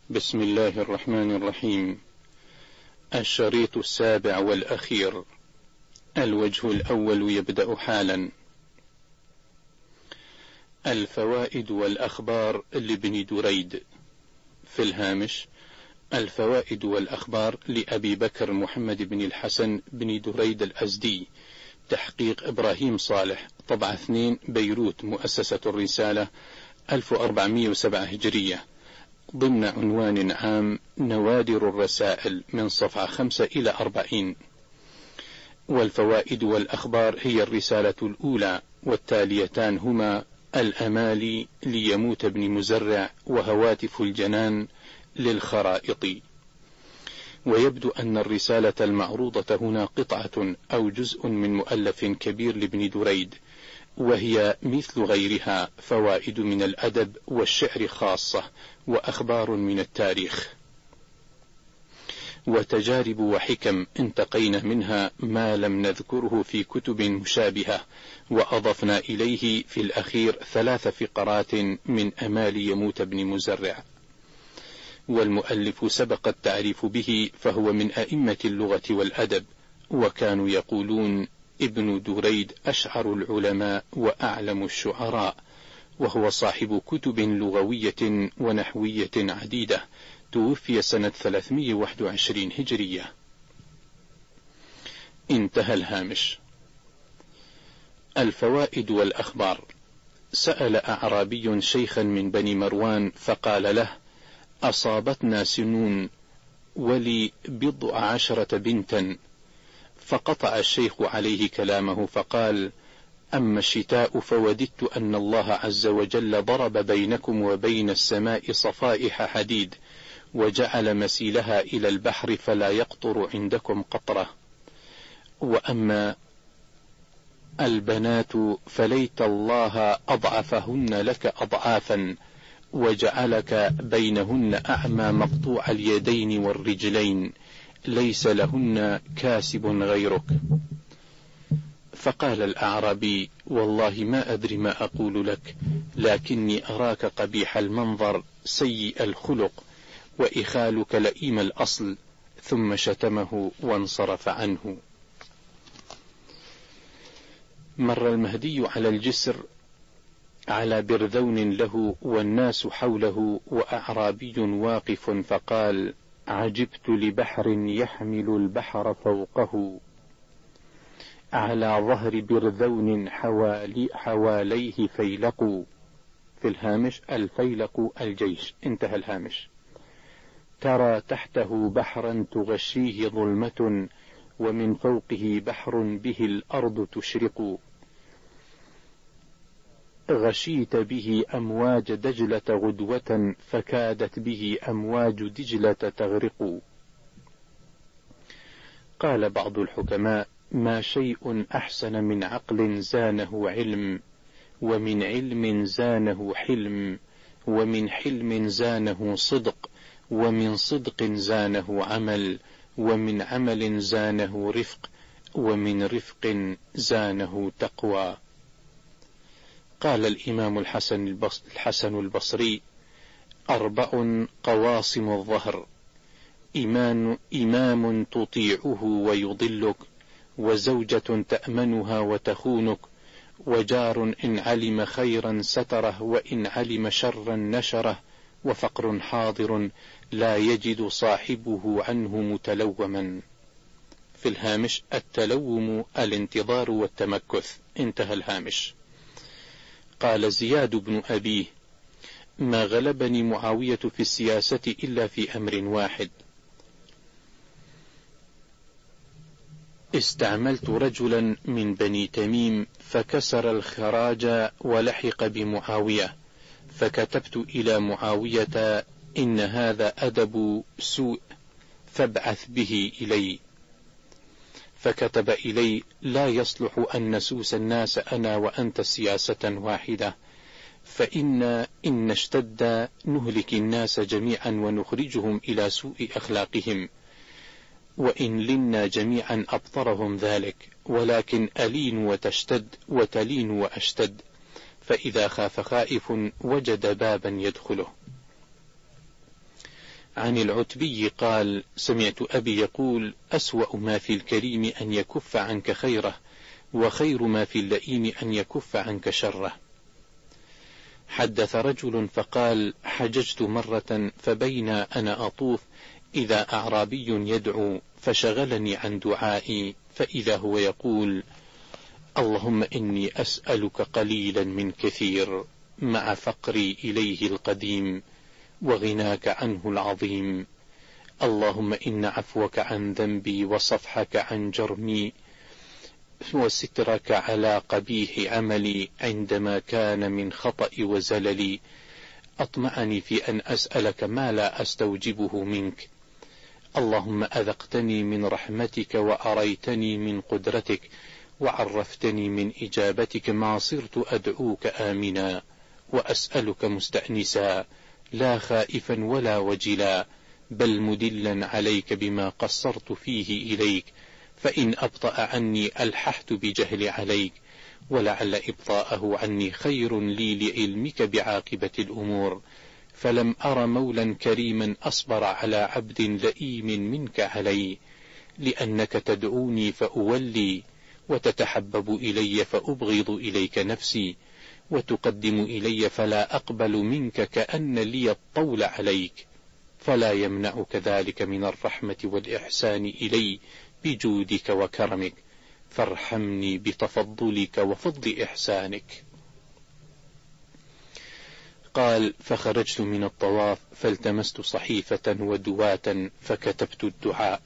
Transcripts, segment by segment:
بسم الله الرحمن الرحيم. الشريط السابع والأخير. الوجه الأول يبدأ حالا. الفوائد والأخبار لابن دريد. في الهامش: الفوائد والأخبار لأبي بكر محمد بن الحسن بن دريد الأزدي، تحقيق إبراهيم صالح، طبعة 2 بيروت، مؤسسة الرسالة، 1407 هجرية، ضمن عنوان عام: نوادر الرسائل، من صفحة 5 إلى 40. والفوائد والأخبار هي الرسالة الأولى، والتاليتان هما: الأمالي ليموت ابن مزرع، وهواتف الجنان للخرائط. ويبدو أن الرسالة المعروضة هنا قطعة أو جزء من مؤلف كبير لابن دريد، وهي مثل غيرها فوائد من الأدب والشعر خاصة، وأخبار من التاريخ، وتجارب وحكم انتقينا منها ما لم نذكره في كتب مشابهة، وأضفنا إليه في الأخير 3 فقرات من أمال يموت ابن مزرع. والمؤلف سبق التعريف به، فهو من أئمة اللغة والأدب، وكانوا يقولون: ابن دريد أشعر العلماء وأعلم الشعراء، وهو صاحب كتب لغوية ونحوية عديدة، توفي سنة 321 هجرية. انتهى الهامش. الفوائد والأخبار. سأل أعرابي شيخا من بني مروان فقال له: أصابتنا سنون ولي 10 بنتا. فقطع الشيخ عليه كلامه فقال: أما الشتاء فوددت أن الله عز وجل ضرب بينكم وبين السماء صفائح حديد، وجعل مسيلها إلى البحر فلا يقطر عندكم قطرة. وأما البنات فليت الله أضعفهن لك أضعافا، وجعلك بينهن أعمى مقطوع اليدين والرجلين، ليس لهن كاسب غيرك. فقال الأعرابي: والله ما أدري ما أقول لك، لكني أراك قبيح المنظر سيء الخلق، وإخالك لئيم الأصل. ثم شتمه وانصرف عنه. مر المهدي على الجسر على برذون له والناس حوله وأعرابي واقف، فقال: عجبت لبحر يحمل البحر فوقه، على ظهر برذون حواليه فيلق. في الهامش: الفيلق الجيش. انتهى الهامش. ترى تحته بحرا تغشيه ظلمة، ومن فوقه بحر به الأرض تشرق. غشيت به أمواج دجلة غدوة، فكادت به أمواج دجلة تغرق. قال بعض الحكماء: ما شيء أحسن من عقل زانه علم، ومن علم زانه حلم، ومن حلم زانه صدق، ومن صدق زانه عمل، ومن عمل زانه رفق، ومن رفق زانه تقوى. قال الإمام الحسن البصري: 4 قواصم الظهر: إمام تطيعه ويضلك، وزوجة تأمنها وتخونك، وجار إن علم خيرا ستره، وإن علم شرا نشره، وفقر حاضر لا يجد صاحبه عنه متلوما. في الهامش: التلوم الانتظار والتمكث. انتهى الهامش. قال زياد بن أبيه: ما غلبني معاوية في السياسة إلا في أمر واحد: استعملت رجلا من بني تميم فكسر الخراج ولحق بمعاوية، فكتبت إلى معاوية: إن هذا أدب سوء، فابعث به إلي. فكتب إلي: لا يصلح أن نسوس الناس أنا وأنت سياسة واحدة، إن اشتد نهلك الناس جميعا ونخرجهم إلى سوء أخلاقهم، وإن لنا جميعا أبطرهم ذلك، ولكن ألين وتشتد وتلين وأشتد، فإذا خاف خائف وجد بابا يدخله. عن العتبي قال: سمعت أبي يقول: أسوأ ما في الكريم أن يكف عنك خيره، وخير ما في اللئيم أن يكف عنك شره. حدث رجل فقال: حججت مرة، فبين أنا أطوف إذا أعرابي يدعو فشغلني عن دعائي، فإذا هو يقول: اللهم إني أسألك قليلا من كثير، مع فقري إليه القديم وغناك عنه العظيم. اللهم إن عفوك عن ذنبي وصفحك عن جرمي وسترك على قبيح عملي عندما كان من خطأ وزللي أطمعني في أن أسألك ما لا أستوجبه منك. اللهم أذقتني من رحمتك وأريتني من قدرتك وعرفتني من إجابتك ما صرت أدعوك آمنا وأسألك مستأنسا، لا خائفا ولا وجلا، بل مدلا عليك بما قصرت فيه إليك، فإن أبطأ عني ألححت بجهل عليك، ولعل إبطاءه عني خير لي لعلمك بعاقبة الأمور، فلم أر مولا كريما أصبر على عبد لئيم منك علي، لأنك تدعوني فأولي، وتتحبب إلي فأبغض إليك نفسي، وتقدم إلي فلا أقبل منك كأن لي الطول عليك، فلا يمنعك ذلك من الرحمة والإحسان إلي بجودك وكرمك، فارحمني بتفضلك وفضل إحسانك. قال: فخرجت من الطواف فالتمست صحيفة ودواة فكتبت الدعاء.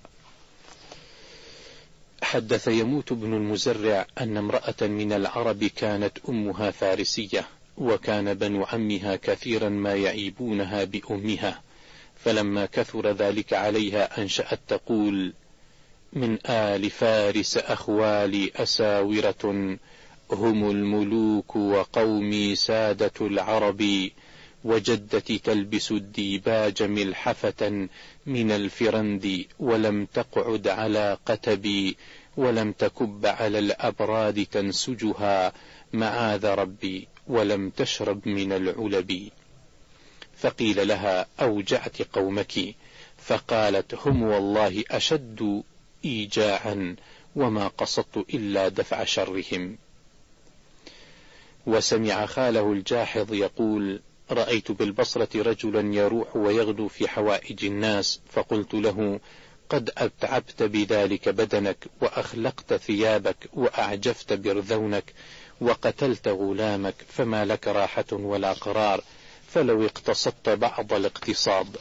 حدث يموت بن المزرع أن امرأة من العرب كانت أمها فارسية، وكان بنو عمها كثيرا ما يعيبونها بأمها، فلما كثر ذلك عليها أنشأت تقول: من آل فارس أخوالي أساورة، هم الملوك وقومي سادة العرب، وجدتي تلبس الديباج ملحفة من الفرند، ولم تقعد على قتبي، ولم تكب على الأبراد تنسجها، معاذ ربي، ولم تشرب من العلب. فقيل لها: أوجعت قومك؟ فقالت: هم والله أشد إيجاعا، وما قصدت إلا دفع شرهم. وسمع خاله الجاحظ يقول: رأيت بالبصرة رجلا يروح ويغدو في حوائج الناس، فقلت له: قد أتعبت بذلك بدنك، وأخلقت ثيابك، وأعجفت برذونك، وقتلت غلامك، فما لك راحة ولا قرار، فلو اقتصدت بعض الاقتصاد.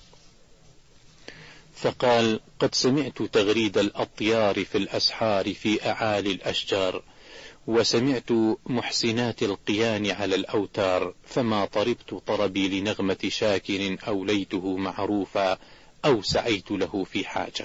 فقال: قد سمعت تغريد الأطيار في الأسحار في أعالي الأشجار، وسمعت محسنات القيان على الأوتار، فما طربت طربي لنغمة شاكر أوليته معروفا أو سعيت له في حاجة.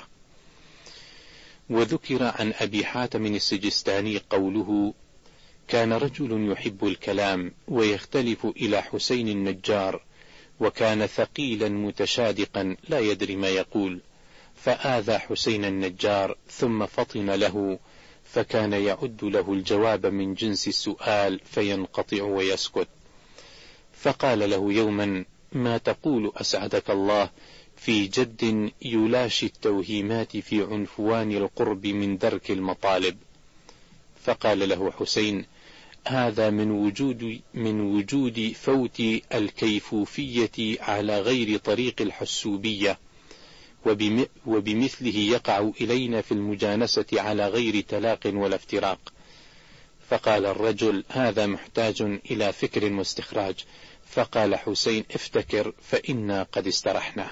وذكر عن أبي حاتم السجستاني قوله: كان رجل يحب الكلام ويختلف إلى حسين النجار، وكان ثقيلا متشادقا لا يدري ما يقول، فآذى حسين النجار ثم فطن له، فكان يعد له الجواب من جنس السؤال فينقطع ويسكت. فقال له يوما: ما تقول أسعدك الله في جد يلاشي التوهيمات في عنفوان القرب من درك المطالب؟ فقال له حسين: هذا من وجود فوت الكيفوفية على غير طريق الحسوبية، وبمثله يقع إلينا في المجانسة على غير تلاق ولا افتراق. فقال الرجل: هذا محتاج إلى فكر واستخراج. فقال حسين: افتكر فإنا قد استرحنا.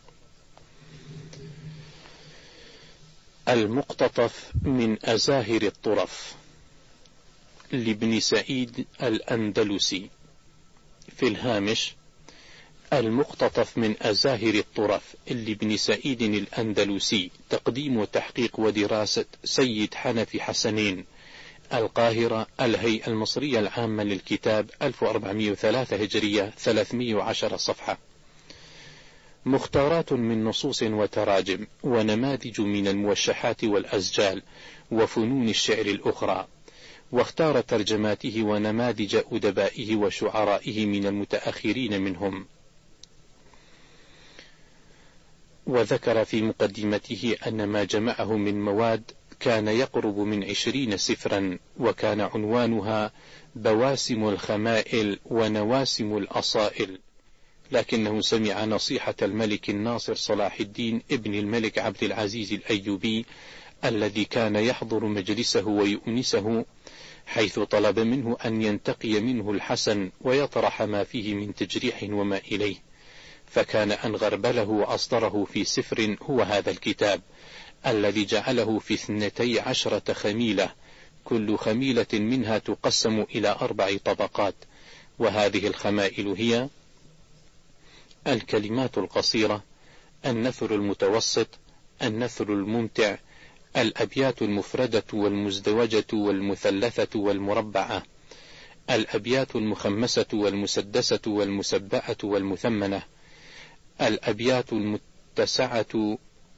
المقتطف من أزاهر الطرف لابن سعيد الأندلسي. في الهامش: المقتطف من أزاهر الطرف لابن سعيد الأندلسي، تقديم وتحقيق ودراسة سيد حنفي حسنين، القاهرة، الهيئة المصرية العامة للكتاب، 1403 هجرية، 310 صفحة. مختارات من نصوص وتراجم، ونماذج من الموشحات والأزجال وفنون الشعر الأخرى، واختار ترجماته ونماذج أدبائه وشعرائه من المتأخرين منهم. وذكر في مقدمته أن ما جمعه من مواد كان يقرب من 20 سفرا، وكان عنوانها بواسم الخمائل ونواسم الأصائل، لكنه سمع نصيحة الملك الناصر صلاح الدين ابن الملك عبد العزيز الأيوبي الذي كان يحضر مجلسه ويؤنسه، حيث طلب منه أن ينتقي منه الحسن ويطرح ما فيه من تجريح وما إليه، فكان أن غربله وأصدره في سفر هو هذا الكتاب الذي جعله في 12 خميلة، كل خميلة منها تقسم إلى 4 طبقات، وهذه الخمائل هي: الكلمات القصيرة، النثر المتوسط، النثر الممتع، الأبيات المفردة والمزدوجة والمثلثة والمربعة، الأبيات المخمسة والمسدسة والمسبعة والمثمنة، الأبيات المتسعة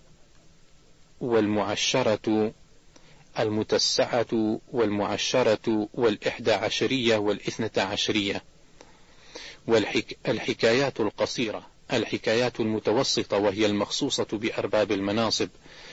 والمعشرة، المتسعة والمعشرة والإحدى عشرية والإثنة عشرية، والحكايات القصيرة، الحكايات المتوسطة وهي المخصوصة بأرباب المناصب،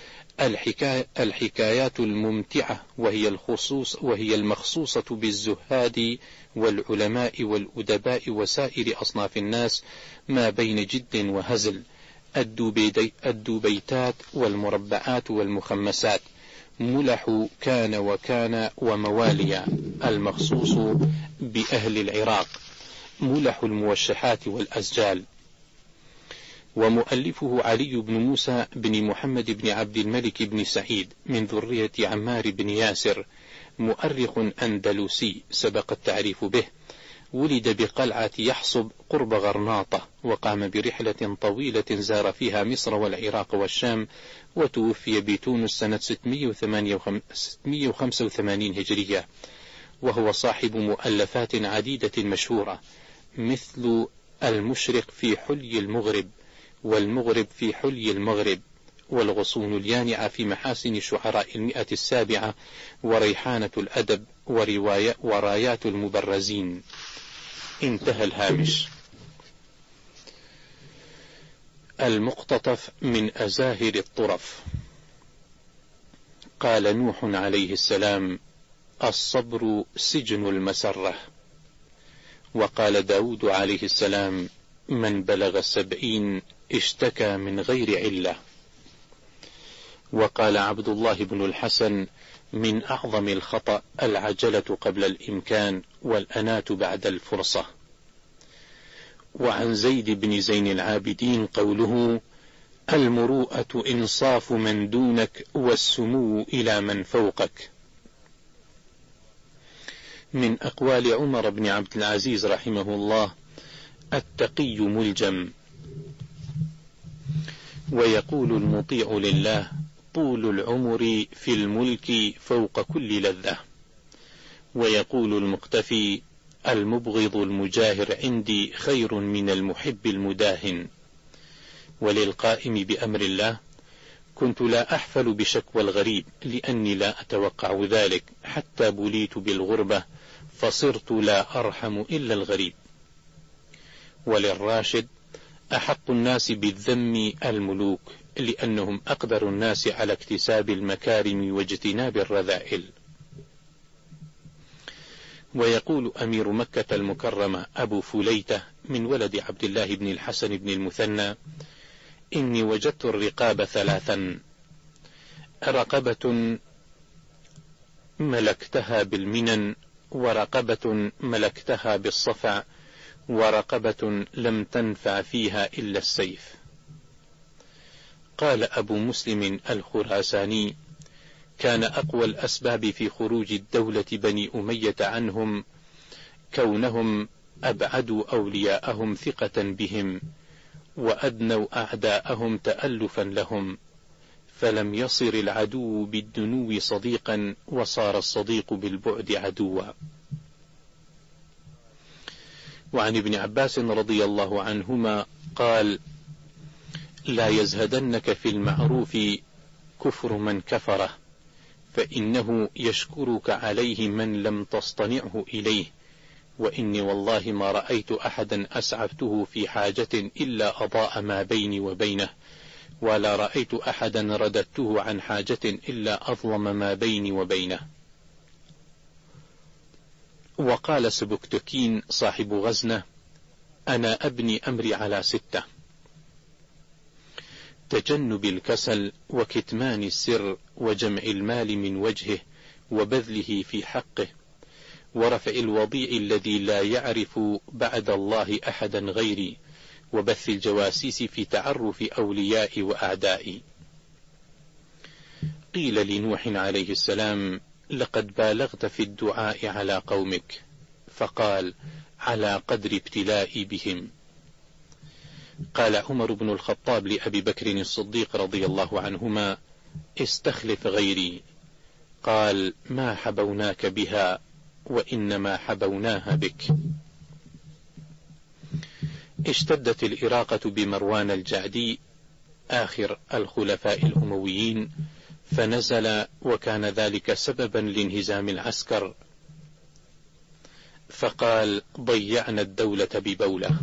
الحكايات الممتعة وهي المخصوصة بالزهاد والعلماء والأدباء وسائر أصناف الناس ما بين جد وهزل، الدبيتات والمربعات والمخمسات، ملح كان وكان ومواليا المخصوص بأهل العراق، ملح الموشحات والأسجال. ومؤلفه علي بن موسى بن محمد بن عبد الملك بن سعيد من ذرية عمار بن ياسر، مؤرخ أندلسي سبق التعريف به، ولد بقلعة يحصب قرب غرناطة، وقام برحلة طويلة زار فيها مصر والعراق والشام، وتوفي بتونس سنة 685 هجرية، وهو صاحب مؤلفات عديدة مشهورة، مثل المشرق في حلي المغرب، والمغرب في حلي المغرب، والغصون اليانعة في محاسن شعراء 107، وريحانة الأدب، ورايات المبرزين. انتهى الهامش. المقتطف من أزاهر الطرف. قال نوح عليه السلام: الصبر سجن المسرة. وقال داود عليه السلام: من بلغ 70 اشتكى من غير علة. وقال عبد الله بن الحسن: من أعظم الخطأ العجلة قبل الإمكان والأناة بعد الفرصة. وعن زيد بن زين العابدين قوله: المروءة إنصاف من دونك والسمو إلى من فوقك. من أقوال عمر بن عبد العزيز رحمه الله: التقي ملجم. ويقول المطيع لله: طول العمر في الملك فوق كل لذة. ويقول المقتفي: المبغض المجاهر عندي خير من المحب المداهن. وللقائم بأمر الله: كنت لا أحفل بشكوى الغريب لأني لا أتوقع ذلك، حتى بليت بالغربة فصرت لا أرحم إلا الغريب. وللراشد: أحق الناس بالذم الملوك، لأنهم أقدر الناس على اكتساب المكارم واجتناب الرذائل. ويقول أمير مكة المكرمة أبو فليتة من ولد عبد الله بن الحسن بن المثنى: إني وجدت الرقاب 3: رقبة ملكتها بالمنن، ورقبة ملكتها بالصفع، ورقبة لم تنفع فيها إلا السيف. قال أبو مسلم الخراساني: كان أقوى الأسباب في خروج الدولة بني أمية عنهم كونهم أبعدوا أولياءهم ثقة بهم، وأدنوا أعداءهم تألفا لهم، فلم يصر العدو بالدنو صديقا، وصار الصديق بالبعد عدوا. وعن ابن عباس رضي الله عنهما قال: لا يزهدنك في المعروف كفر من كفره، فإنه يشكرك عليه من لم تصطنعه إليه، وإني والله ما رأيت أحدا أسعفته في حاجة إلا أضاء ما بيني وبينه، ولا رأيت أحدا رددته عن حاجة إلا أظلم ما بيني وبينه. وقال سبكتكين صاحب غزنة: أنا أبني أمري على 6: تجنب الكسل، وكتمان السر، وجمع المال من وجهه وبذله في حقه، ورفع الوضيع الذي لا يعرف بعد الله أحدا غيري، وبث الجواسيس في تعرف أولياء وأعدائي. قيل لنوح عليه السلام: لقد بالغت في الدعاء على قومك. فقال: على قدر ابتلائي بهم. قال عمر بن الخطاب لأبي بكر الصديق رضي الله عنهما: استخلف غيري. قال: ما حبوناك بها، وإنما حبوناها بك. اشتدت الإراقة بمروان الجعدي آخر الخلفاء الأمويين، فنزل، وكان ذلك سببا لانهزام العسكر، فقال: ضيعنا الدولة ببولة.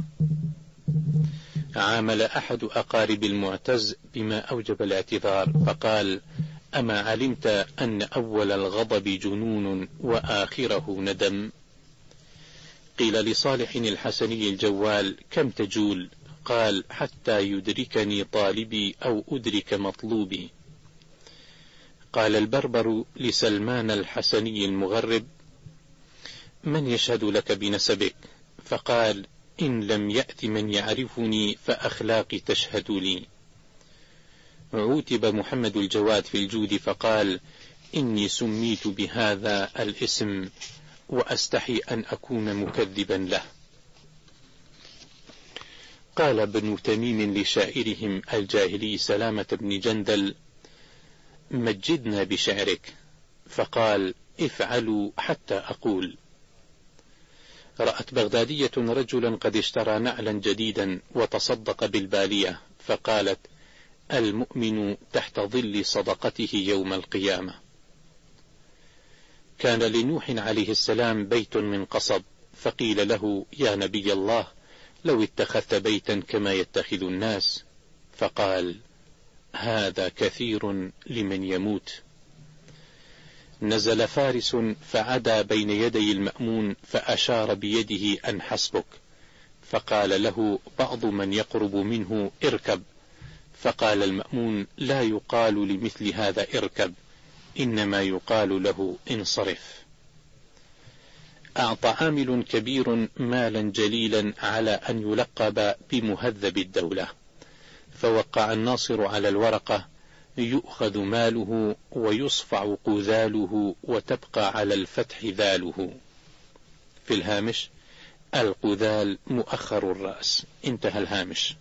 عامل أحد أقارب المعتز بما أوجب الاعتذار، فقال: أما علمت أن أول الغضب جنون وآخره ندم؟ قيل لصالح الحسني الجوال: كم تجول؟ قال: حتى يدركني طالبي أو أدرك مطلوبي. قال البربر لسلمان الحسني المغرب: من يشهد لك بنسبك؟ فقال: إن لم يأت من يعرفني فأخلاقي تشهد لي. عوتب محمد الجواد في الجود فقال: إني سميت بهذا الاسم وأستحي أن أكون مكذبا له. قال ابن تميم لشاعرهم الجاهلي سلامة بن جندل: مجدنا بشعرك. فقال: افعلوا حتى أقول. رأت بغدادية رجلا قد اشترى نعلا جديدا وتصدق بالبالية، فقالت: المؤمن تحت ظل صدقته يوم القيامة. كان لنوح عليه السلام بيت من قصب، فقيل له: يا نبي الله، لو اتخذت بيتا كما يتخذ الناس. فقال: هذا كثير لمن يموت. نزل فارس فعدا بين يدي المأمون فأشار بيده أن حسبك، فقال له بعض من يقرب منه: اركب. فقال المأمون: لا يقال لمثل هذا اركب، إنما يقال له انصرف. أعطى عامل كبير مالا جليلا على أن يلقب بمهذب الدولة، فوقع الناصر على الورقة: يؤخذ ماله ويصفع قذاله وتبقى على الفتح ذاله. في الهامش: القذال مؤخر الرأس. انتهى الهامش.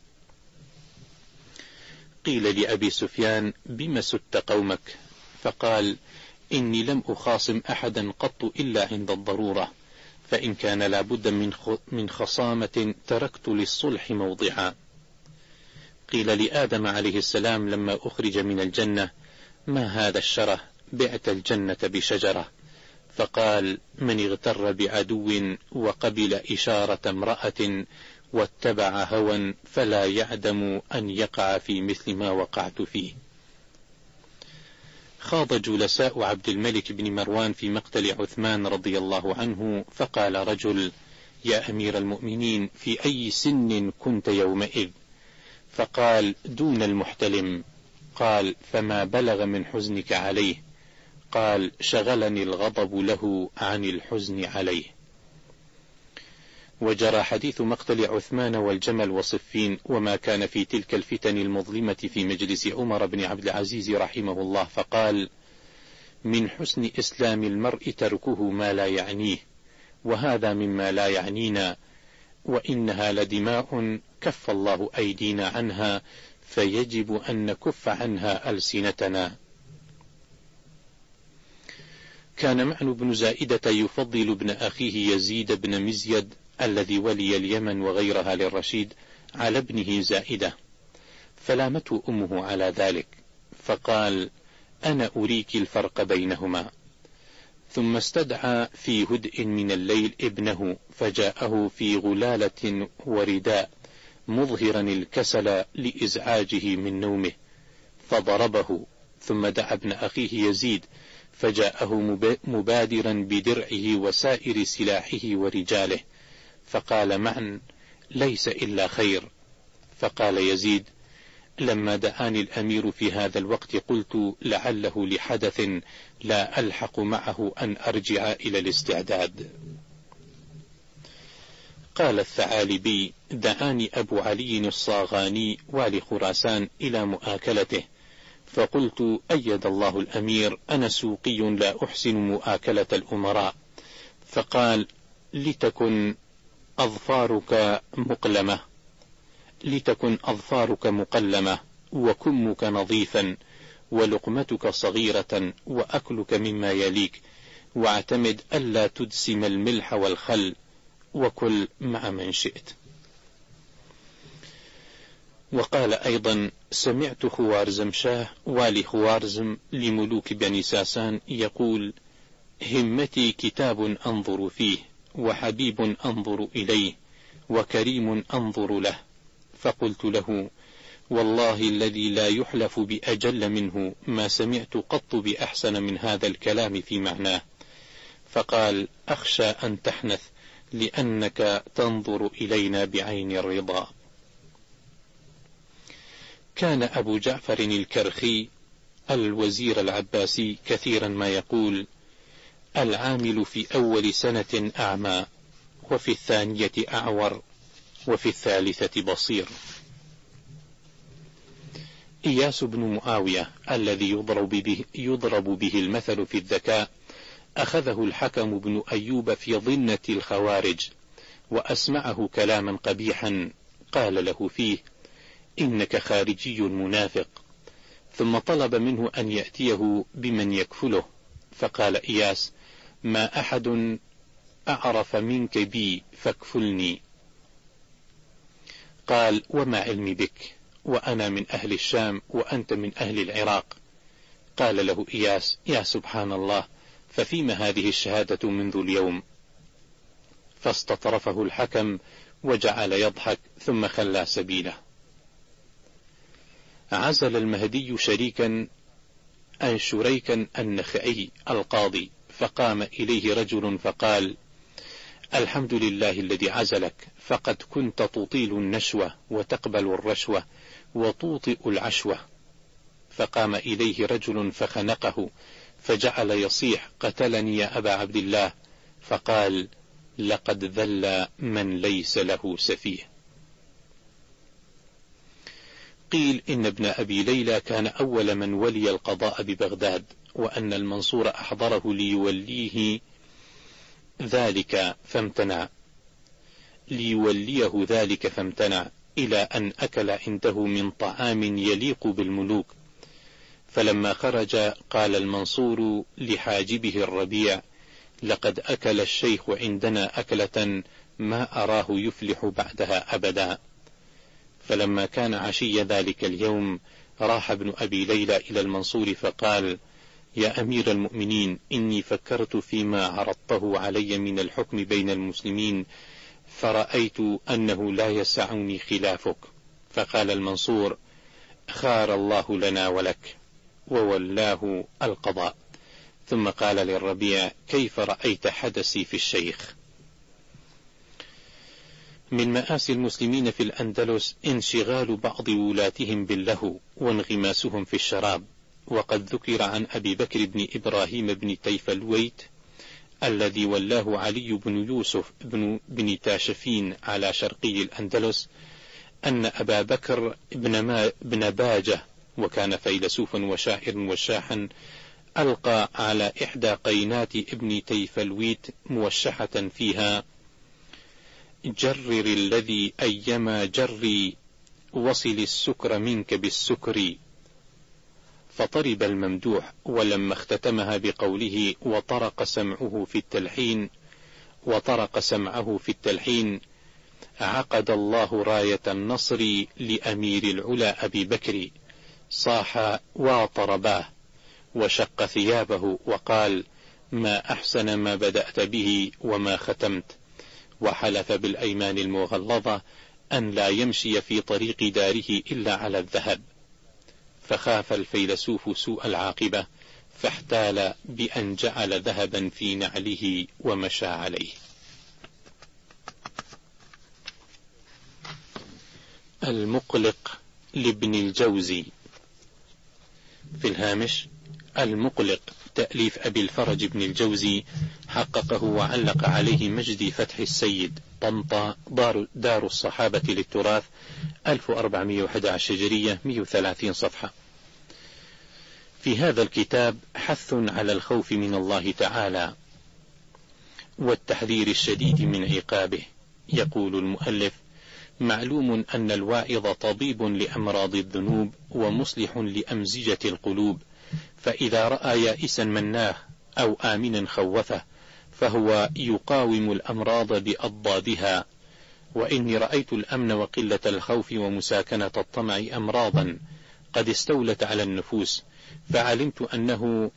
قيل لأبي سفيان: بم سدت قومك؟ فقال: إني لم أخاصم أحدا قط إلا عند الضرورة، فإن كان لابد من خصامة تركت للصلح موضعا. قيل لآدم عليه السلام لما أخرج من الجنة: ما هذا الشره؟ بعت الجنة بشجرة. فقال: من اغتر بعدو وقبل إشارة امرأة واتبع هوى فلا يعدم أن يقع في مثل ما وقعت فيه. خاض جلساء عبد الملك بن مروان في مقتل عثمان رضي الله عنه، فقال رجل: يا أمير المؤمنين، في أي سن كنت يومئذ؟ فقال: دون المحتلم. قال: فما بلغ من حزنك عليه؟ قال: شغلني الغضب له عن الحزن عليه. وجرى حديث مقتل عثمان والجمل وصفين وما كان في تلك الفتن المظلمة في مجلس عمر بن عبد العزيز رحمه الله، فقال: من حسن إسلام المرء تركه ما لا يعنيه، وهذا مما لا يعنينا، وإنها لدماء كف الله أيدينا عنها، فيجب أن نكف عنها ألسنتنا. كان معن بن زائدة يفضل ابن أخيه يزيد بن مزيد الذي ولي اليمن وغيرها للرشيد على ابنه زائدة، فلامته أمه على ذلك، فقال: أنا أريك الفرق بينهما. ثم استدعى في هدء من الليل ابنه، فجاءه في غلالة ورداء، مظهرا الكسل لإزعاجه من نومه، فضربه، ثم دعا ابن أخيه يزيد فجاءه مبادرا بدرعه وسائر سلاحه ورجاله، فقال معا: ليس إلا خير. فقال يزيد: لما دعاني الأمير في هذا الوقت قلت لعله لحدث لا ألحق معه أن أرجع إلى الاستعداد. قال الثعالبي: دعاني أبو علي الصاغاني والي خراسان إلى مؤاكلته، فقلت: أيد الله الأمير، أنا سوقي لا أحسن مؤاكلة الأمراء. فقال: لتكن أظفارك مقلمة وكمك نظيفا ولقمتك صغيرة وأكلك مما يليك، واعتمد ألا تدسم الملح والخل، وكل مع من شئت. وقال أيضا: سمعت خوارزم شاه والي خوارزم لملوك بني ساسان يقول: همتي كتاب أنظر فيه، وحبيب أنظر إليه، وكريم أنظر له. فقلت له: والله الذي لا يحلف بأجل منه ما سمعت قط بأحسن من هذا الكلام في معناه. فقال: أخشى أن تحنث لأنك تنظر إلينا بعين الرضا. كان أبو جعفر الكرخي الوزير العباسي كثيرا ما يقول: العامل في أول سنة أعمى، وفي الثانية أعور، وفي الثالثة بصير. إياس بن معاوية الذي يضرب به المثل في الذكاء أخذه الحكم بن أيوب في ضمنة الخوارج، وأسمعه كلاما قبيحا قال له فيه: إنك خارجي منافق. ثم طلب منه أن يأتيه بمن يكفله، فقال إياس: ما أحد أعرف منك بي فاكفلني. قال: وما علمي بك، وأنا من أهل الشام وأنت من أهل العراق. قال له إياس: يا سبحان الله، ففيما هذه الشهادة منذ اليوم؟ فاستطرفه الحكم وجعل يضحك، ثم خلى سبيله. عزل المهدي شريكا النخعي القاضي، فقام إليه رجل فقال: الحمد لله الذي عزلك، فقد كنت تطيل النشوة وتقبل الرشوة وتوطئ العشوة. فقام إليه رجل فخنقه، فجعل يصيح: قتلني يا أبا عبد الله. فقال: لقد ذل من ليس له سفيه. قيل إن ابن أبي ليلى كان أول من ولي القضاء ببغداد، وأن المنصور أحضره ليوليه ذلك فامتنع إلى أن أكل عنده من طعام يليق بالملوك. فلما خرج قال المنصور لحاجبه الربيع: لقد أكل الشيخ عندنا أكلة ما أراه يفلح بعدها أبدا. فلما كان عشي ذلك اليوم راح ابن أبي ليلى إلى المنصور فقال: يا أمير المؤمنين، إني فكرت فيما عرضته علي من الحكم بين المسلمين، فرأيت أنه لا يسعني خلافك. فقال المنصور: خار الله لنا ولك، وولاه القضاء. ثم قال للربيع: كيف رأيت حدثي في الشيخ؟ من مآسي المسلمين في الأندلس انشغال بعض ولاتهم باللهو وانغماسهم في الشراب. وقد ذكر عن أبي بكر بن إبراهيم بن تيفلويت الذي ولاه علي بن يوسف بن تاشفين على شرقي الأندلس أن أبا بكر بن باجة، وكان فيلسوفا وشاعر وشاحا، ألقى على إحدى قينات ابن تيفلويت موشحة فيها: جرر الذي أيما جري، وصل السكر منك بالسكر. فطرب الممدوح، ولما اختتمها بقوله: وطرق سمعه في التلحين، عقد الله راية النصر لأمير العلا أبي بكر، صاح واطرباه، وشق ثيابه وقال: ما أحسن ما بدأت به وما ختمت. وحلف بالأيمان المغلظة أن لا يمشي في طريق داره إلا على الذهب، فخاف الفيلسوف سوء العاقبة فاحتال بأن جعل ذهبا في نعله ومشى عليه. المقلق لابن الجوزي. في الهامش: المقلق تأليف أبي الفرج بن الجوزي، حققه وعلق عليه مجدي فتح السيد، طنطا، دار الصحابة للتراث، 1411 هجرية، 130 صفحة. في هذا الكتاب حث على الخوف من الله تعالى والتحذير الشديد من عقابه. يقول المؤلف: معلوم أن الواعظ طبيب لأمراض الذنوب ومصلح لأمزجة القلوب، فإذا رأى يائسا مناه أو آمنا خوفه فهو يقاوم الأمراض بأضدادها. وإني رأيت الأمن وقلة الخوف ومساكنة الطمع أمراضا قد استولت على النفوس، فعلمت أنه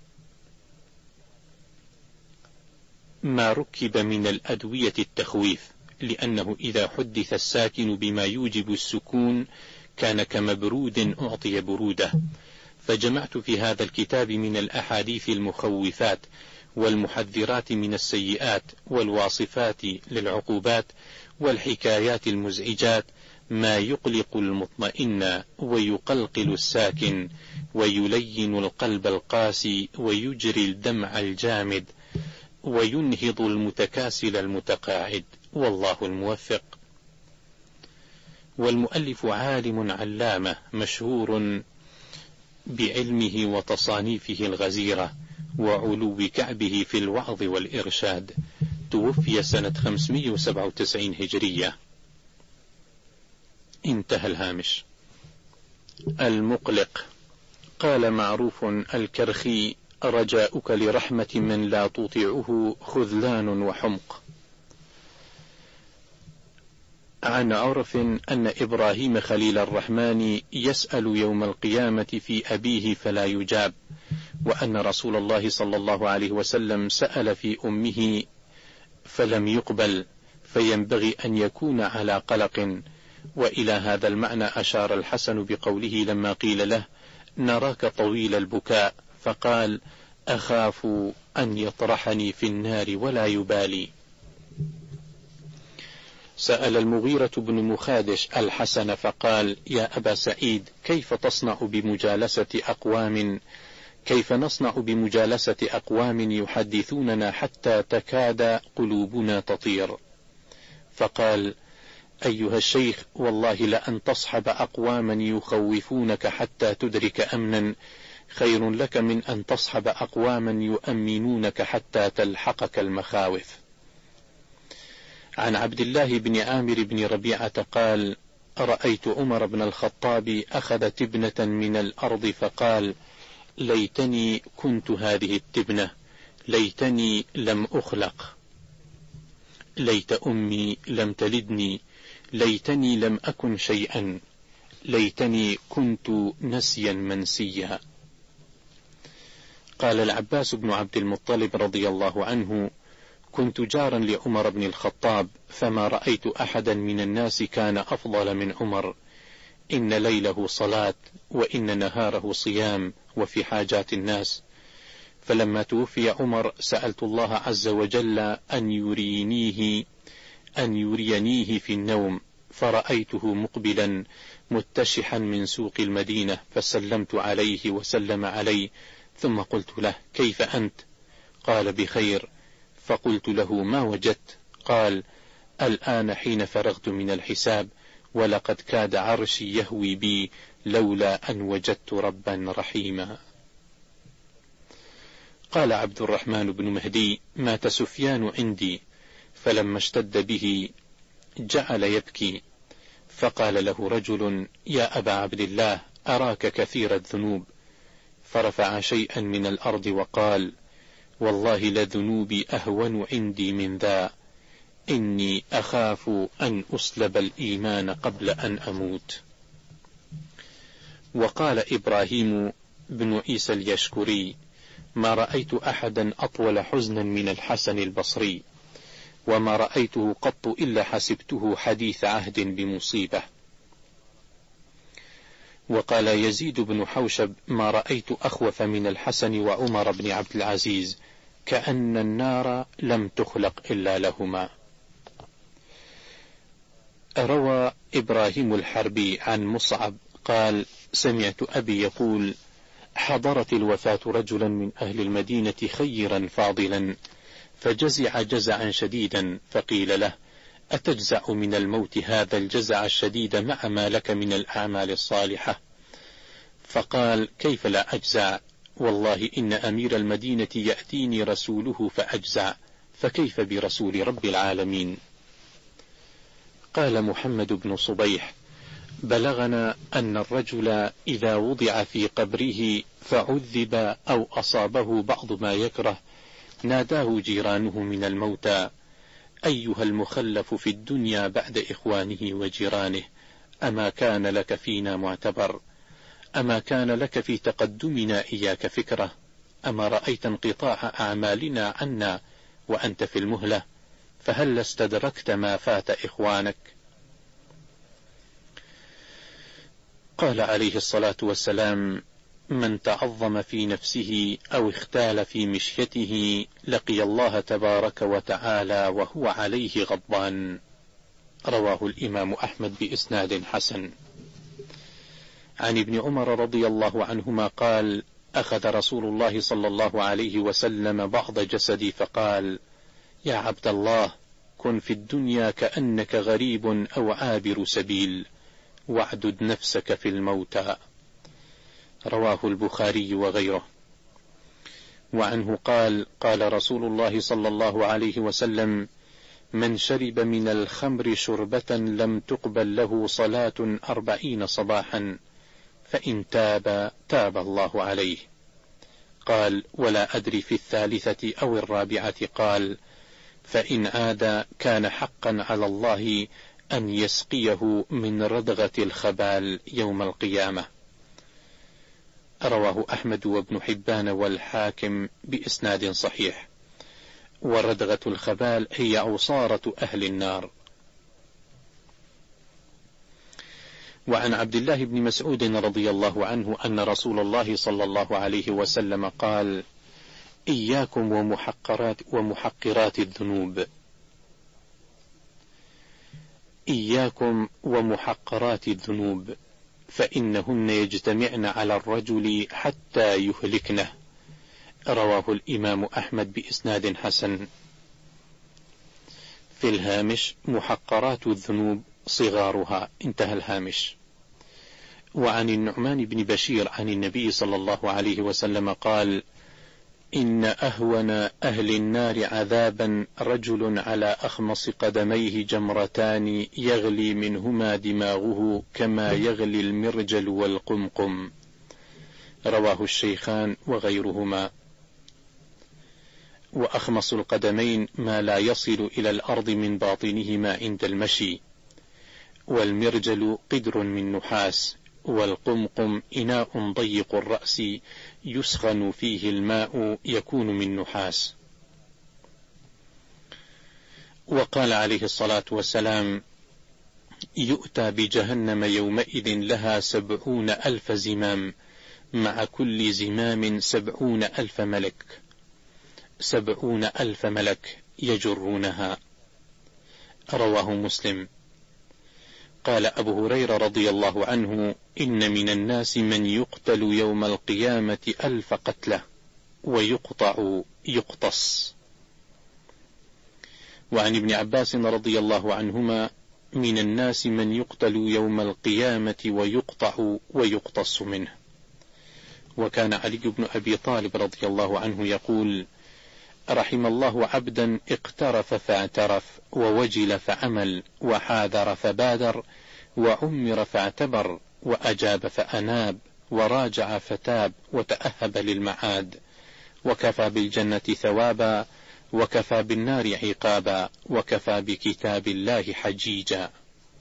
ما ركب من الأدوية التخويف، لأنه إذا حدث الساكن بما يوجب السكون كان كمبرود أعطي برودة. فجمعت في هذا الكتاب من الأحاديث المخوفات والمحذرات من السيئات والواصفات للعقوبات والحكايات المزعجات ما يقلق المطمئن ويقلقل الساكن ويلين القلب القاسي ويجري الدمع الجامد وينهض المتكاسل المتقاعد، والله الموفق. والمؤلف عالم علامة مشهور بعلمه وتصانيفه الغزيرة وعلو كعبه في الوعظ والإرشاد، توفي سنة 597 هجرية. انتهى الهامش. المقلق. قال معروف الكرخي: رجاؤك لرحمة من لا تطيعه خذلان وحمق. عن عرف أن إبراهيم خليل الرحمن يسأل يوم القيامة في أبيه فلا يجاب، وأن رسول الله صلى الله عليه وسلم سأل في أمه فلم يقبل، فينبغي أن يكون على قلق. وإلى هذا المعنى أشار الحسن بقوله لما قيل له: نراك طويل البكاء، فقال: أخاف أن يطرحني في النار ولا يبالي. سأل المغيرة بن مخادش الحسن فقال: يا أبا سعيد، كيف نصنع بمجالسة أقوام يحدثوننا حتى تكاد قلوبنا تطير؟ فقال: أيها الشيخ، والله لأن تصحب أقواما يخوفونك حتى تدرك أمنا خير لك من أن تصحب أقواما يؤمنونك حتى تلحقك المخاوف. عن عبد الله بن عامر بن ربيعة قال: رأيت عمر بن الخطاب أخذ تبنة من الأرض فقال: ليتني كنت هذه التبنة، ليتني لم أخلق، ليت أمي لم تلدني، ليتني لم أكن شيئا، ليتني كنت نسيا منسيا. قال العباس بن عبد المطلب رضي الله عنه: كنت جارا لعمر بن الخطاب، فما رأيت أحدا من الناس كان أفضل من عمر، إن ليله صلاة وإن نهاره صيام وفي حاجات الناس. فلما توفي عمر سألت الله عز وجل أن يرينيه في النوم، فرأيته مقبلا متشحا من سوق المدينة، فسلمت عليه وسلم علي، ثم قلت له: كيف أنت؟ قال: بخير. فقلت له: ما وجدت؟ قال: الآن حين فرغت من الحساب، ولقد كاد عرشي يهوي بي لولا أن وجدت ربا رحيما. قال عبد الرحمن بن مهدي: مات سفيان عندي، فلما اشتد به جعل يبكي، فقال له رجل: يا أبا عبد الله، أراك كثير الذنوب، فرفع شيئا من الأرض وقال: والله لذنوبي أهون عندي من ذا، إني أخاف أن أسلب الإيمان قبل أن أموت. وقال إبراهيم بن عيسى اليشكري: ما رأيت أحدا أطول حزنا من الحسن البصري، وما رأيته قط إلا حسبته حديث عهد بمصيبة. وقال يزيد بن حوشب: ما رأيت أخوف من الحسن وعمر بن عبد العزيز، كأن النار لم تخلق إلا لهما. روى إبراهيم الحربي عن مصعب قال: سمعت أبي يقول: حضرت الوفاة رجلا من أهل المدينة خيرا فاضلا، فجزع جزعا شديدا، فقيل له: أتجزع من الموت هذا الجزع الشديد مع ما لك من الأعمال الصالحة؟ فقال: كيف لا أجزع؟ والله إن أمير المدينة يأتيني رسوله فأجزع، فكيف برسول رب العالمين؟ قال محمد بن صبيح: بلغنا أن الرجل إذا وضع في قبره فعذب أو أصابه بعض ما يكره، ناداه جيرانه من الموتى: أيها المخلف في الدنيا بعد إخوانه وجيرانه، أما كان لك فينا معتبر؟ أما كان لك في تقدمنا إياك فكرة؟ أما رأيت انقطاع أعمالنا عنا وأنت في المهلة؟ فهل استدركت ما فات إخوانك؟ قال عليه الصلاة والسلام: من تعظم في نفسه أو اختال في مشيته لقي الله تبارك وتعالى وهو عليه غضبان. رواه الإمام أحمد بإسناد حسن. عن ابن عمر رضي الله عنهما قال: أخذ رسول الله صلى الله عليه وسلم بعض جسدي فقال: يا عبد الله، كن في الدنيا كأنك غريب أو عابر سبيل، واعدد نفسك في الموتى. رواه البخاري وغيره. وعنه قال: قال رسول الله صلى الله عليه وسلم: من شرب من الخمر شربة لم تقبل له صلاة 40 صباحا، فإن تاب تاب الله عليه. قال: ولا أدري في الثالثة أو الرابعة. قال: فإن عاد كان حقا على الله أن يسقيه من ردغة الخبال يوم القيامة. رواه أحمد وابن حبان والحاكم بإسناد صحيح. وردغة الخبال هي عصارة أهل النار. وعن عبد الله بن مسعود رضي الله عنه أن رسول الله صلى الله عليه وسلم قال: إياكم ومحقرات الذنوب، إياكم ومحقرات الذنوب، فإنهن يجتمعن على الرجل حتى يهلكنه. رواه الإمام أحمد بإسناد حسن. في الهامش: محقرات الذنوب صغارها، انتهى الهامش. وعن النعمان بن بشير عن النبي صلى الله عليه وسلم قال: إن أهون أهل النار عذابا رجل على أخمص قدميه جمرتان يغلي منهما دماغه كما يغلي المرجل والقمقم. رواه الشيخان وغيرهما. وأخمص القدمين ما لا يصل إلى الأرض من باطنهما عند المشي، والمرجل قدر من نحاس، والقمقم إناء ضيق الرأس يسخن فيه الماء يكون من نحاس. وقال عليه الصلاة والسلام: يؤتى بجهنم يومئذ لها 70,000 زمام، مع كل زمام 70,000 ملك، 70,000 ملك يجرونها. رواه مسلم. قال أبو هريرة رضي الله عنه: إن من الناس من يقتل يوم القيامة 1000 قتلة ويقطع يقتص. وعن ابن عباس رضي الله عنهما: من الناس من يقتل يوم القيامة ويقطع ويقتص منه. وكان علي بن أبي طالب رضي الله عنه يقول: رحم الله عبدا اقترف فاعترف، ووجل فعمل، وحاذر فبادر، وعمر فاعتبر، وأجاب فأناب، وراجع فتاب، وتأهب للمعاد، وكفى بالجنة ثوابا، وكفى بالنار عقابا، وكفى بكتاب الله حجيجا.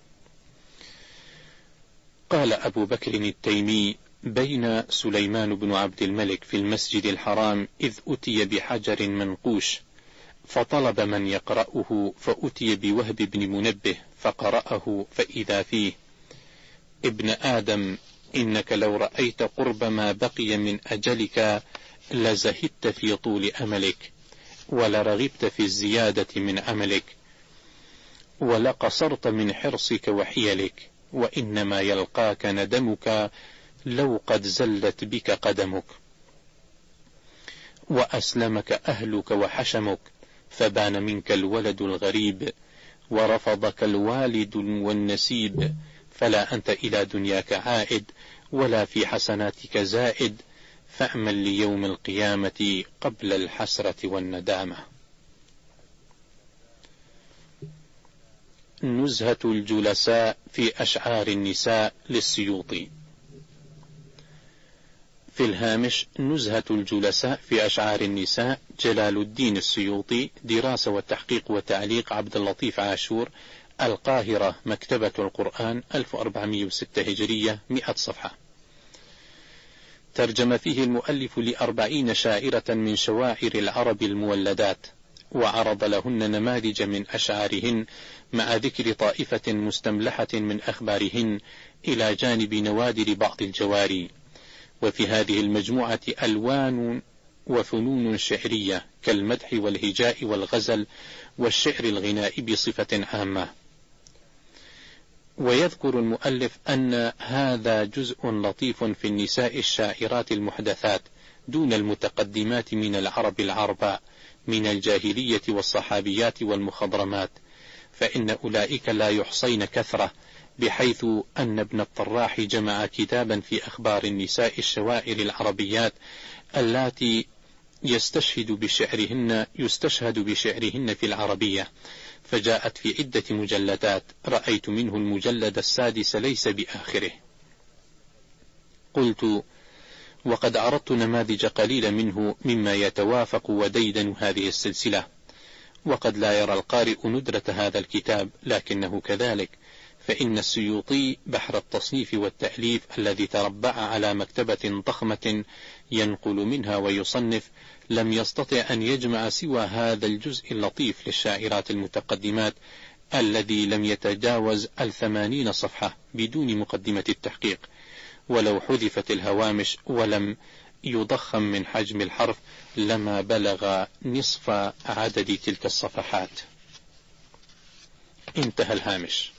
قال أبو بكر التيمي: بين سليمان بن عبد الملك في المسجد الحرام إذ أتي بحجر منقوش، فطلب من يقرأه، فأتي بوهب بن منبه فقرأه، فإذا فيه: ابن آدم، إنك لو رأيت قرب ما بقي من أجلك لزهدت في طول أملك، ولرغبت في الزيادة من عملك، ولقصرت من حرصك وحيلك، وإنما يلقاك ندمك لو قد زلت بك قدمك، وأسلمك أهلك وحشمك، فبان منك الولد الغريب، ورفضك الوالد والنسيب، فلا أنت إلى دنياك عائد، ولا في حسناتك زائد، فأمل ليوم القيامة قبل الحسرة والندامة. نزهة الجلساء في أشعار النساء للسيوطي. في الهامش: نزهة الجلساء في أشعار النساء، جلال الدين السيوطي، دراسة والتحقيق وتعليق عبد اللطيف عاشور، القاهرة، مكتبة القرآن، 1406 هجرية، 100 صفحة. ترجم فيه المؤلف ل40 شاعرة من شواعر العرب المولدات، وعرض لهن نماذج من أشعارهن مع ذكر طائفة مستملحة من أخبارهن، إلى جانب نوادر بعض الجواري. وفي هذه المجموعة ألوان وفنون شعرية كالمدح والهجاء والغزل والشعر الغناء بصفة عامة. ويذكر المؤلف أن هذا جزء لطيف في النساء الشاعرات المحدثات دون المتقدمات من العرب العرباء من الجاهلية والصحابيات والمخضرمات، فإن أولئك لا يحصين كثرة، بحيث أن ابن الطراح جمع كتابا في أخبار النساء الشوائر العربيات اللاتي يستشهد بشعرهن في العربية، فجاءت في عدة مجلدات، رأيت منه المجلد السادس ليس بآخره. قلت: وقد عرضت نماذج قليلة منه مما يتوافق وديدن هذه السلسلة، وقد لا يرى القارئ ندرة هذا الكتاب، لكنه كذلك، فإن السيوطي بحر التصنيف والتأليف الذي تربع على مكتبة ضخمة ينقل منها ويصنف، لم يستطع أن يجمع سوى هذا الجزء اللطيف للشاعرات المتقدمات الذي لم يتجاوز 80 صفحة بدون مقدمة التحقيق، ولو حذفت الهوامش ولم يضخم من حجم الحرف لما بلغ نصف عدد تلك الصفحات. انتهى الهامش.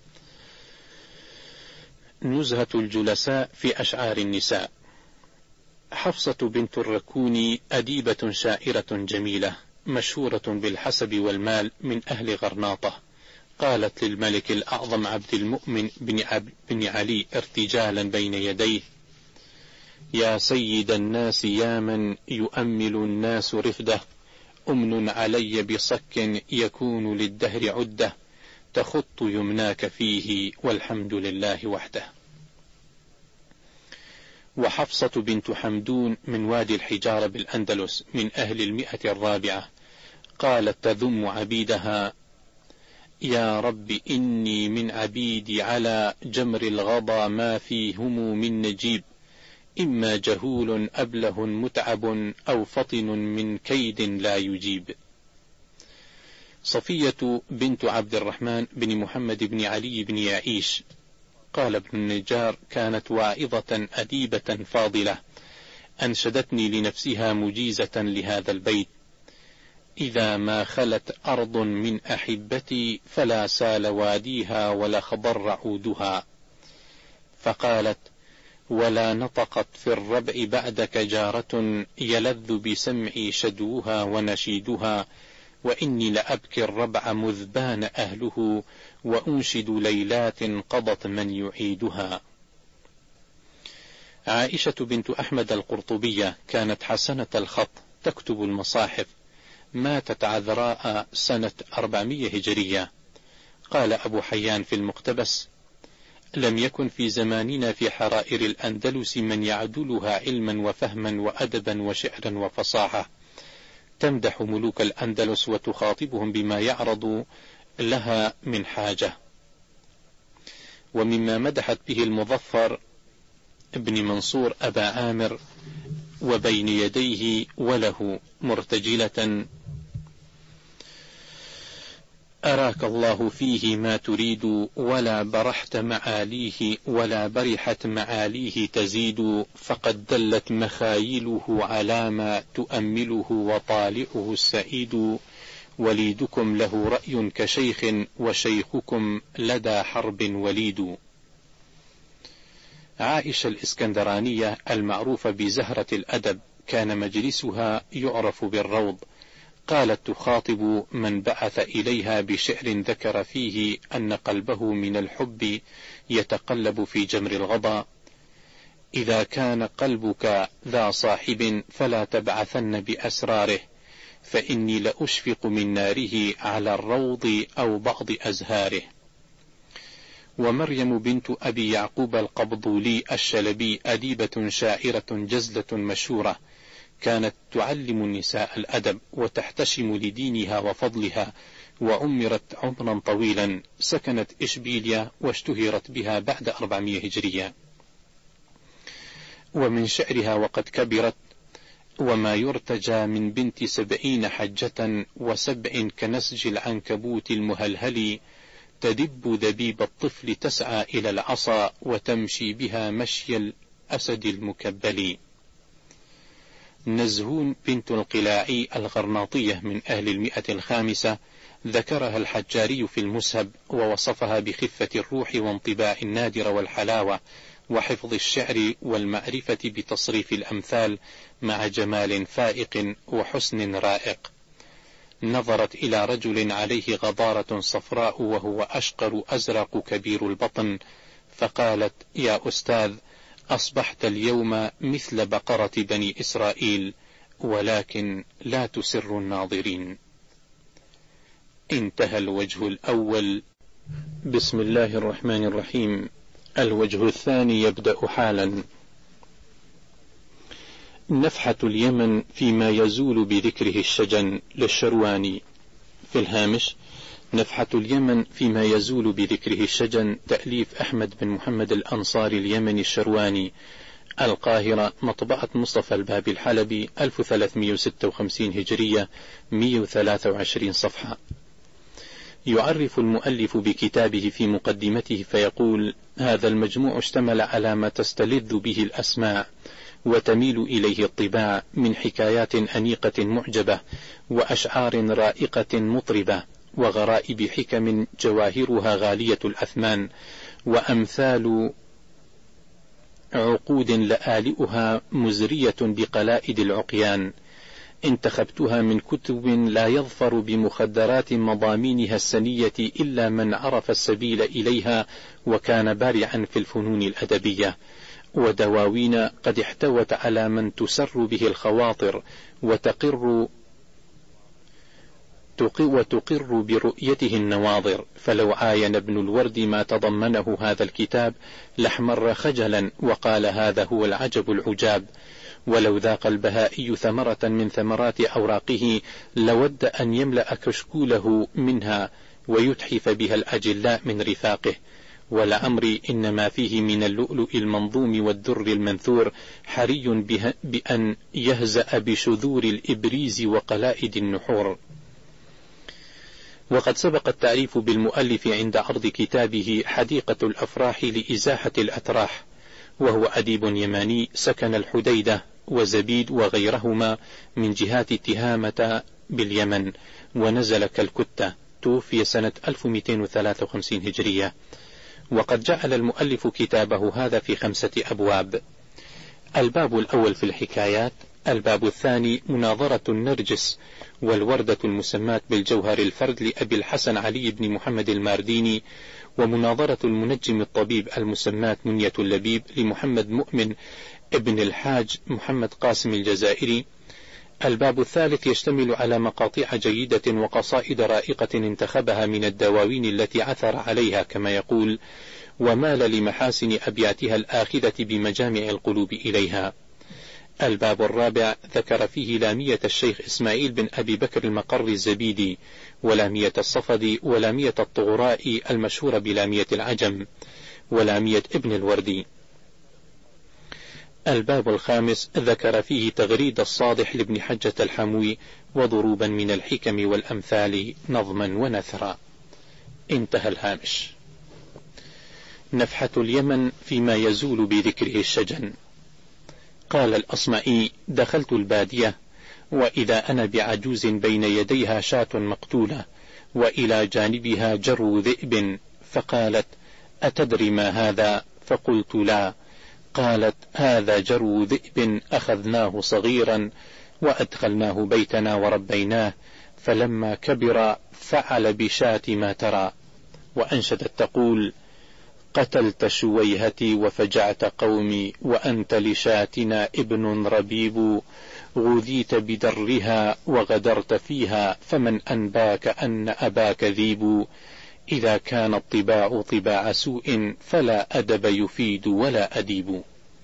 نزهة الجلساء في أشعار النساء. حفصة بنت الركون أديبة شاعرة جميلة مشهورة بالحسب والمال من أهل غرناطة، قالت للملك الأعظم عبد المؤمن بن علي ارتجالا بين يديه: يا سيد الناس، يا من يؤمل الناس رفده، أمن علي بصك يكون للدهر عدة، تخط يمناك فيه والحمد لله وحده. وحفصة بنت حمدون من وادي الحجارة بالأندلس من أهل 104، قالت تذم عبيدها: يا رب إني من عبيدي على جمر الغضا ما فيهم من نجيب، إما جهول أبله متعب أو فطن من كيد لا يجيب. صفية بنت عبد الرحمن بن محمد بن علي بن يعيش، قال ابن النجار: كانت واعظة أديبة فاضلة، أنشدتني لنفسها مجيزة لهذا البيت: إذا ما خلت أرض من أحبتي فلا سال واديها ولا خضر عودها. فقالت: ولا نطقت في الربع بعدك جارة، يلذ بسمعي شدوها ونشيدها، وإني لأبكي الربع مذ بان أهله، وأنشد ليلات قضت من يعيدها. عائشة بنت أحمد القرطبية كانت حسنة الخط، تكتب المصاحف، ماتت عذراء سنة 400 هجرية. قال أبو حيان في المقتبس: لم يكن في زماننا في حرائر الأندلس من يعدلها علما وفهما وأدبا وشعرا وفصاحة، تمدح ملوك الأندلس وتخاطبهم بما يعرض لها من حاجة. ومما مدحت به المظفر ابن منصور أبا عامر وبين يديه وله مرتجلة: أراك الله فيه ما تريد، ولا برحت معاليه ولا برحت معاليه تزيد، فقد دلت مخايله على ما تؤمله وطالعه السعيد، وليدكم له رأي كشيخ وشيخكم لدى حرب وليد. عائشة الإسكندرانية المعروفة بزهرة الأدب كان مجلسها يعرف بالروض، قالت تخاطب من بعث إليها بشعر ذكر فيه أن قلبه من الحب يتقلب في جمر الغضا: إذا كان قلبك ذا صاحب فلا تبعثن بأسراره، فإني لأشفق من ناره على الروض أو بعض أزهاره. ومريم بنت أبي يعقوب القبضولي الشلبي أديبة شاعرة جزلة مشهورة، كانت تعلم النساء الأدب وتحتشم لدينها وفضلها، وعمرت عمرا طويلا، سكنت إشبيلية واشتهرت بها بعد 400 هجرية. ومن شعرها وقد كبرت: وما يرتجى من بنت 70 حجة، و7 كنسج العنكبوت المهلهل، تدب دبيب الطفل تسعى إلى العصا، وتمشي بها مشي الأسد المكبل. نزهون بنت القلاعي الغرناطية من أهل 105 ذكرها الحجاري في المسهب، ووصفها بخفة الروح وانطباع النادر والحلاوة وحفظ الشعر والمعرفة بتصريف الأمثال، مع جمال فائق وحسن رائق. نظرت إلى رجل عليه غضارة صفراء وهو أشقر أزرق كبير البطن، فقالت: يا أستاذ، أصبحت اليوم مثل بقرة بني إسرائيل، ولكن لا تسر الناظرين. انتهى الوجه الأول. بسم الله الرحمن الرحيم. الوجه الثاني يبدأ حالا. نفحة اليمن فيما يزول بذكره الشجن للشرواني. في الهامش: نفحة اليمن فيما يزول بذكره الشجن، تأليف أحمد بن محمد الأنصاري اليمني الشرواني، القاهرة، مطبعة مصطفى البابي الحلبي، 1356 هجرية، 123 صفحة. يعرف المؤلف بكتابه في مقدمته فيقول: هذا المجموع اشتمل على ما تستلذ به الأسماع وتميل إليه الطباع من حكايات أنيقة معجبة، وأشعار رائقة مطربة، وغرائب حكم جواهرها غالية الأثمان، وأمثال عقود لآلئها مزرية بقلائد العقيان. انتخبتها من كتب لا يظفر بمخدرات مضامينها السنية إلا من عرف السبيل إليها وكان بارعا في الفنون الأدبية، ودواوين قد احتوت على من تسر به الخواطر وتقر برؤيته النواظر. فلو عاين ابن الورد ما تضمنه هذا الكتاب لاحمر خجلا وقال: هذا هو العجب العجاب. ولو ذاق البهائي ثمرة من ثمرات أوراقه لود أن يملأ كشكوله منها ويتحف بها الأجلاء من رفاقه. ولعمري إنما فيه من اللؤلؤ المنظوم والدر المنثور حري بأن يهزأ بشذور الإبريز وقلائد النحور. وقد سبق التعريف بالمؤلف عند عرض كتابه حديقة الأفراح لإزاحة الأتراح، وهو أديب يماني سكن الحديدة وزبيد وغيرهما من جهات تهامة باليمن، ونزل كالكتة. توفي سنة 1253 هجرية. وقد جعل المؤلف كتابه هذا في 5 أبواب. الباب الأول في الحكايات، الباب الثاني مناظرة النرجس والوردة المسماة بالجوهر الفرد لأبي الحسن علي بن محمد المارديني، ومناظرة المنجم الطبيب المسماة منية اللبيب لمحمد مؤمن ابن الحاج محمد قاسم الجزائري. الباب الثالث يشتمل على مقاطع جيدة وقصائد رائقة انتخبها من الدواوين التي عثر عليها كما يقول، ومال لمحاسن أبياتها الآخذة بمجامع القلوب إليها. الباب الرابع ذكر فيه لامية الشيخ إسماعيل بن أبي بكر المقر الزبيدي، ولامية الصفدي، ولامية الطغراء المشهورة بلامية العجم، ولامية ابن الوردي. الباب الخامس ذكر فيه تغريد الصادح لابن حجة الحموي، وضروبا من الحكم والأمثال نظما ونثرا. انتهى الهامش. نفحة اليمن فيما يزول بذكره الشجن. قال الأصمعي: دخلت البادية وإذا أنا بعجوز بين يديها شاة مقتولة وإلى جانبها جرو ذئب، فقالت: أتدري ما هذا؟ فقلت: لا. قالت: هذا جرو ذئب أخذناه صغيرا وأدخلناه بيتنا وربيناه، فلما كبر فعل بشاة ما ترى. وأنشدت تقول: قتلت شويهتي وفجعت قومي، وأنت لشاتنا ابن ربيب، غذيت بدرها وغدرت فيها، فمن أنباك أن أباك ذيب. إذا كان الطباع طباع سوء فلا أدب يفيد ولا أديب.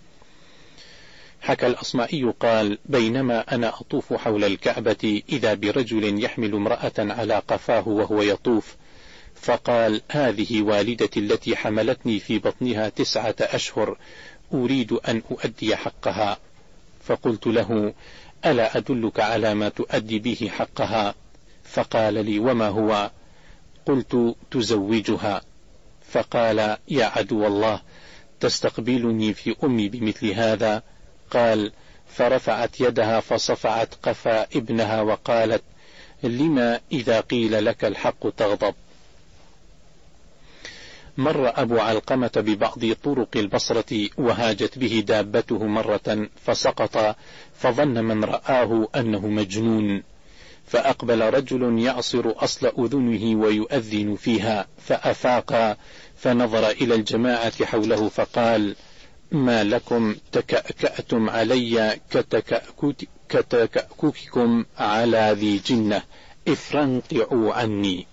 حكى الأصمعي قال: بينما أنا أطوف حول الكعبة إذا برجل يحمل امرأة على قفاه وهو يطوف، فقال: هذه والدتي التي حملتني في بطنها 9 أشهر، أريد أن أؤدي حقها. فقلت له: ألا أدلك على ما تؤدي به حقها؟ فقال لي: وما هو؟ قلت: تزوجها. فقال: يا عدو الله، تستقبلني في أمي بمثل هذا؟ قال: فرفعت يدها فصفعت قفا ابنها وقالت: لما إذا قيل لك الحق تغضب؟ مر أبو علقمة ببعض طرق البصرة وهاجت به دابته مرة فسقط، فظن من رآه أنه مجنون، فأقبل رجل يعصر أصل أذنه ويؤذن فيها، فأفاق فنظر إلى الجماعة حوله فقال: ما لكم تكأكأتم علي كتكأككم على ذي جنة، افرنقعوا عني.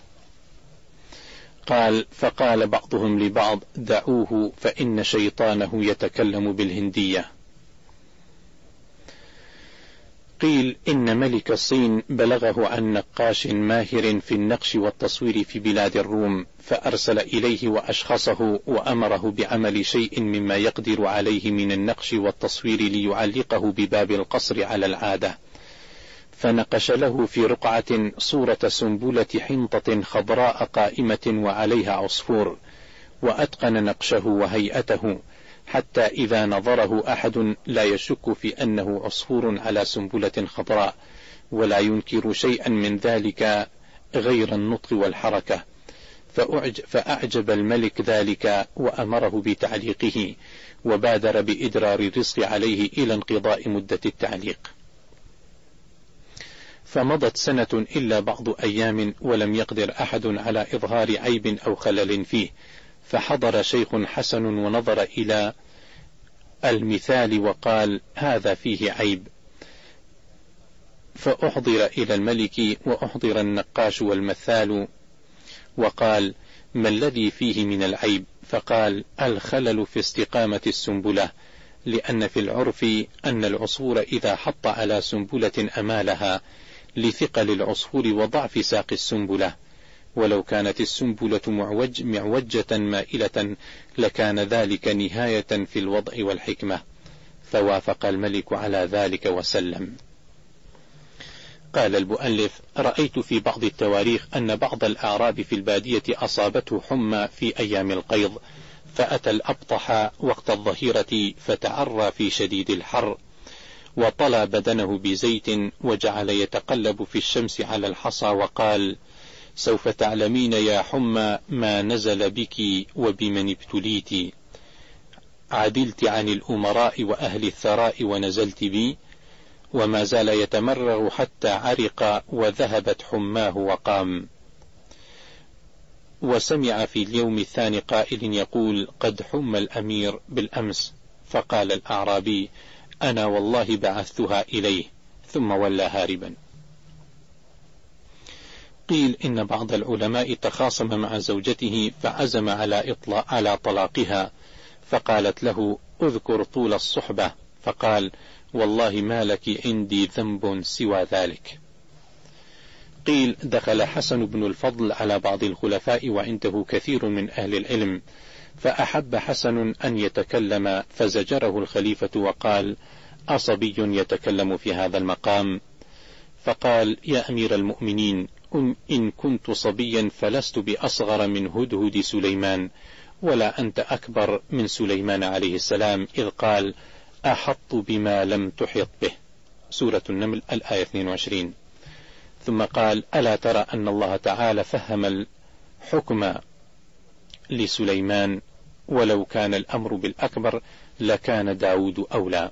قال: فقال بعضهم لبعض: دعوه فإن شيطانه يتكلم بالهندية. قيل إن ملك الصين بلغه عن نقاش ماهر في النقش والتصوير في بلاد الروم، فأرسل إليه وأشخصه وأمره بعمل شيء مما يقدر عليه من النقش والتصوير ليعلقه بباب القصر على العادة، فنقش له في رقعة صورة سنبلة حنطة خضراء قائمة وعليها عصفور، وأتقن نقشه وهيئته حتى إذا نظره أحد لا يشك في أنه عصفور على سنبلة خضراء، ولا ينكر شيئا من ذلك غير النطق والحركة. فأعجب الملك ذلك وأمره بتعليقه، وبادر بإدرار الرزق عليه إلى انقضاء مدة التعليق. فمضت سنة إلا بعض أيام ولم يقدر أحد على إظهار عيب أو خلل فيه، فحضر شيخ حسن ونظر إلى المثال وقال: هذا فيه عيب. فأحضر إلى الملك وأحضر النقاش والمثال، وقال: ما الذي فيه من العيب؟ فقال: الخلل في استقامة السنبلة، لأن في العرف أن العصفور إذا حط على سنبلة أمالها لثقل العصفور وضعف ساق السنبلة، ولو كانت السنبلة معوجة مائلة لكان ذلك نهاية في الوضع والحكمة. فوافق الملك على ذلك وسلم. قال المؤلف: رأيت في بعض التواريخ أن بعض الأعراب في البادية أصابته حمى في أيام القيض، فأتى الأبطح وقت الظهيرة فتعرى في شديد الحر، وطلى بدنه بزيت وجعل يتقلب في الشمس على الحصى، وقال: سوف تعلمين يا حمى ما نزل بك وبمن ابتليت، عدلت عن الأمراء وأهل الثراء ونزلت بي. وما زال يتمرغ حتى عرق وذهبت حماه وقام. وسمع في اليوم الثاني قائل يقول: قد حم الأمير بالأمس. فقال الأعرابي: أنا والله بعثتها إليه، ثم ولى هاربا. قيل إن بعض العلماء تخاصم مع زوجته فعزم على طلاقها، فقالت له: اذكر طول الصحبة، فقال: والله ما لك عندي ذنب سوى ذلك. قيل دخل حسن بن الفضل على بعض الخلفاء وعنده كثير من أهل العلم، فأحب حسن أن يتكلم فزجره الخليفة وقال: أصبي يتكلم في هذا المقام؟ فقال: يا أمير المؤمنين، إن كنت صبيا فلست بأصغر من هدهد سليمان، ولا أنت أكبر من سليمان عليه السلام، إذ قال أحط بما لم تحط به. سورة النمل الآية 22. ثم قال ألا ترى أن الله تعالى فهم الحكم لسليمان، ولو كان الأمر بالأكبر لكان داود أولى.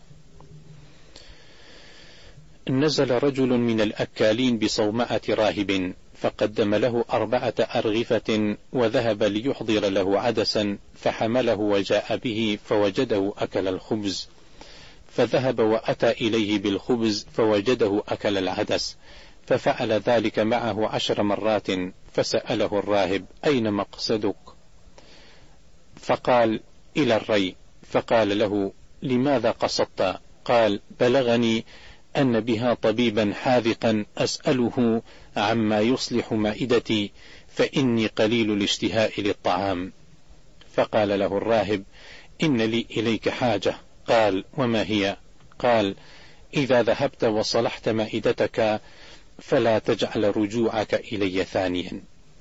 نزل رجل من الأكالين بصومعة راهب فقدم له 4 أرغفة، وذهب ليحضر له عدسا فحمله وجاء به فوجده أكل الخبز، فذهب وأتى إليه بالخبز فوجده أكل العدس، ففعل ذلك معه 10 مرات، فسأله الراهب أين مقصدك؟ فقال إلى الري. فقال له لماذا قصدت؟ قال بلغني أن بها طبيبا حاذقا أسأله عما يصلح مائدتي، فإني قليل الاشتهاء للطعام. فقال له الراهب إن لي إليك حاجة. قال وما هي؟ قال إذا ذهبت وصلحت مائدتك فلا تجعل رجوعك إلي ثانيا.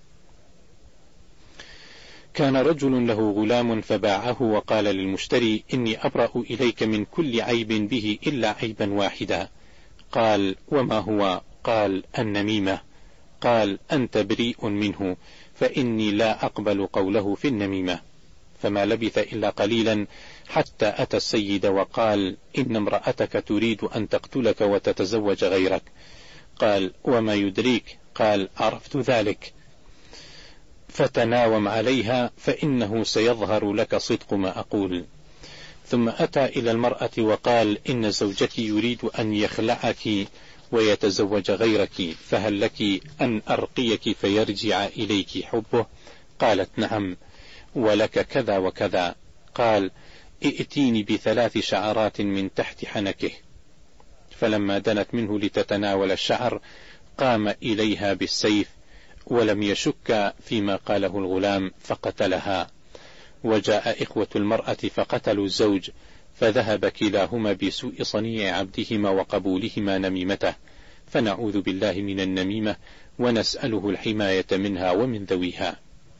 كان رجل له غلام فباعه وقال للمشتري إني أبرأ إليك من كل عيب به إلا عيبا واحدا. قال وما هو؟ قال النميمة. قال أنت بريء منه، فإني لا أقبل قوله في النميمة. فما لبث إلا قليلا حتى أتى السيد وقال إن امرأتك تريد أن تقتلك وتتزوج غيرك. قال وما يدريك؟ قال عرفت ذلك، فتناوم عليها فإنه سيظهر لك صدق ما أقول. ثم أتى إلى المرأة وقال إن زوجك يريد أن يخلعك ويتزوج غيرك، فهل لك أن أرقيك فيرجع إليك حبه؟ قالت نعم، ولك كذا وكذا. قال ائتيني ب3 شعرات من تحت حنكه. فلما دنت منه لتتناول الشعر قام إليها بالسيف، ولم يشك فيما قاله الغلام فقتلها. وجاء إخوة المرأة فقتلوا الزوج، فذهب كلاهما بسوء صنيع عبدهما وقبولهما نميمته، فنعوذ بالله من النميمة ونسأله الحماية منها ومن ذويها.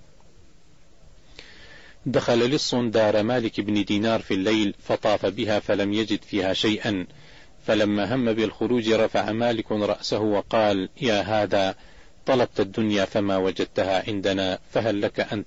دخل لص دار مالك بن دينار في الليل فطاف بها فلم يجد فيها شيئا، فلما هم بالخروج رفع مالك رأسه وقال يا هذا طلبت الدنيا فما وجدتها عندنا، فهل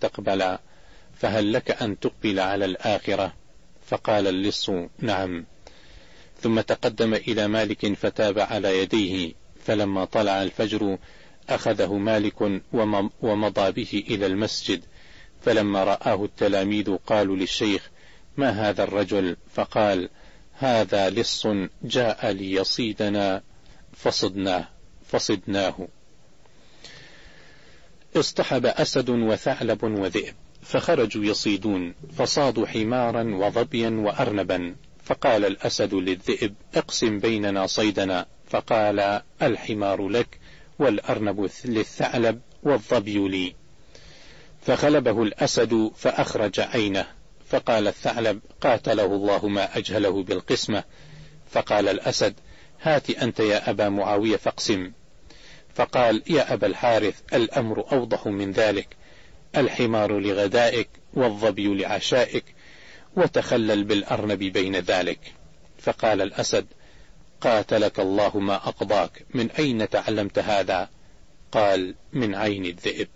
لك أن تقبل على الآخرة؟ فقال اللص نعم. ثم تقدم إلى مالك فتاب على يديه، فلما طلع الفجر أخذه مالك ومضى به إلى المسجد، فلما رآه التلاميذ قالوا للشيخ ما هذا الرجل؟ فقال هذا لص جاء ليصيدنا فصدناه. اصطحب أسد وثعلب وذئب فخرجوا يصيدون، فصادوا حمارا وظبيا وأرنبا، فقال الأسد للذئب اقسم بيننا صيدنا، فقال الحمار لك والأرنب للثعلب والظبي لي. فغلبه الأسد فأخرج عينه، فقال الثعلب قاتله الله ما أجهله بالقسمة. فقال الأسد هات أنت يا أبا معاوية فاقسم. فقال يا أبا الحارث الأمر أوضح من ذلك، الحمار لغدائك والظبي لعشائك، وتخلل بالأرنب بين ذلك. فقال الأسد قاتلك الله ما أقضاك، من أين تعلمت هذا؟ قال من عين الذئب.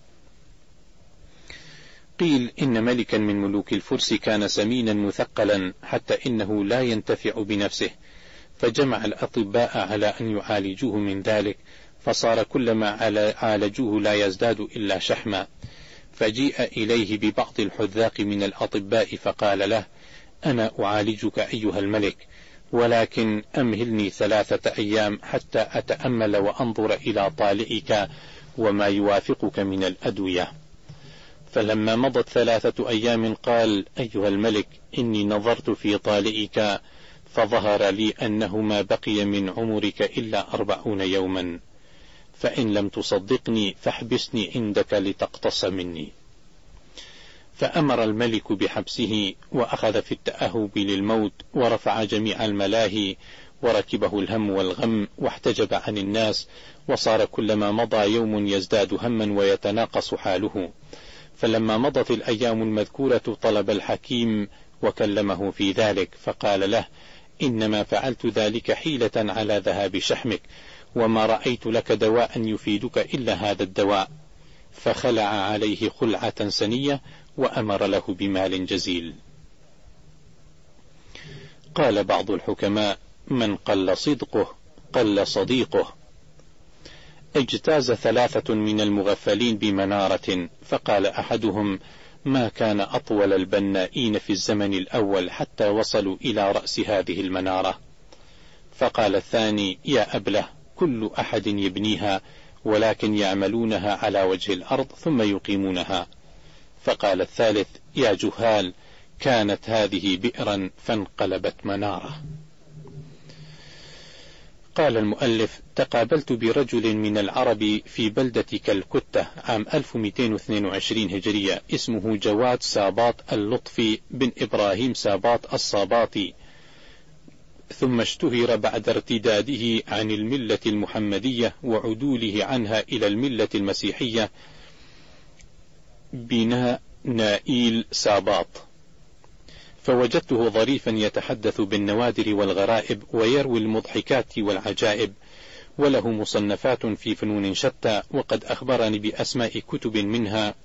قيل إن ملكا من ملوك الفرس كان سمينا مثقلا حتى إنه لا ينتفع بنفسه، فجمع الأطباء على أن يعالجوه من ذلك، فصار كلما عالجوه لا يزداد إلا شحما. فجيء إليه ببعض الحذاق من الأطباء فقال له أنا أعالجك أيها الملك، ولكن أمهلني 3 أيام حتى أتأمل وأنظر إلى طالعك وما يوافقك من الأدوية. فلما مضت 3 أيام قال أيها الملك إني نظرت في طالعك فظهر لي أنه ما بقي من عمرك إلا 40 يوما، فإن لم تصدقني فاحبسني عندك لتقتص مني. فأمر الملك بحبسه، وأخذ في التأهب للموت، ورفع جميع الملاهي وركبه الهم والغم واحتجب عن الناس، وصار كلما مضى يوم يزداد هما ويتناقص حاله. فلما مضت الأيام المذكورة طلب الحكيم وكلمه في ذلك، فقال له: إنما فعلت ذلك حيلة على ذهاب شحمك، وما رأيت لك دواء يفيدك إلا هذا الدواء. فخلع عليه خلعة سنية وأمر له بمال جزيل. قال بعض الحكماء: من قل صدقه قل صديقه. اجتاز 3 من المغفلين بمنارة، فقال أحدهم: ما كان أطول البنائين في الزمن الأول حتى وصلوا إلى رأس هذه المنارة. فقال الثاني: يا أبله، كل أحد يبنيها، ولكن يعملونها على وجه الأرض ثم يقيمونها. فقال الثالث: يا جهال، كانت هذه بئرا فانقلبت منارة. قال المؤلف: تقابلت برجل من العرب في بلدة كلكتة عام 1222 هجرية، اسمه جواد ساباط اللطفي بن إبراهيم ساباط الصاباطي، ثم اشتهر بعد ارتداده عن الملة المحمدية وعدوله عنها إلى الملة المسيحية بنا نائيل ساباط. فوجدته ظريفا يتحدث بالنوادر والغرائب ويروي المضحكات والعجائب، وله مصنفات في فنون شتى، وقد أخبرني بأسماء كتب منها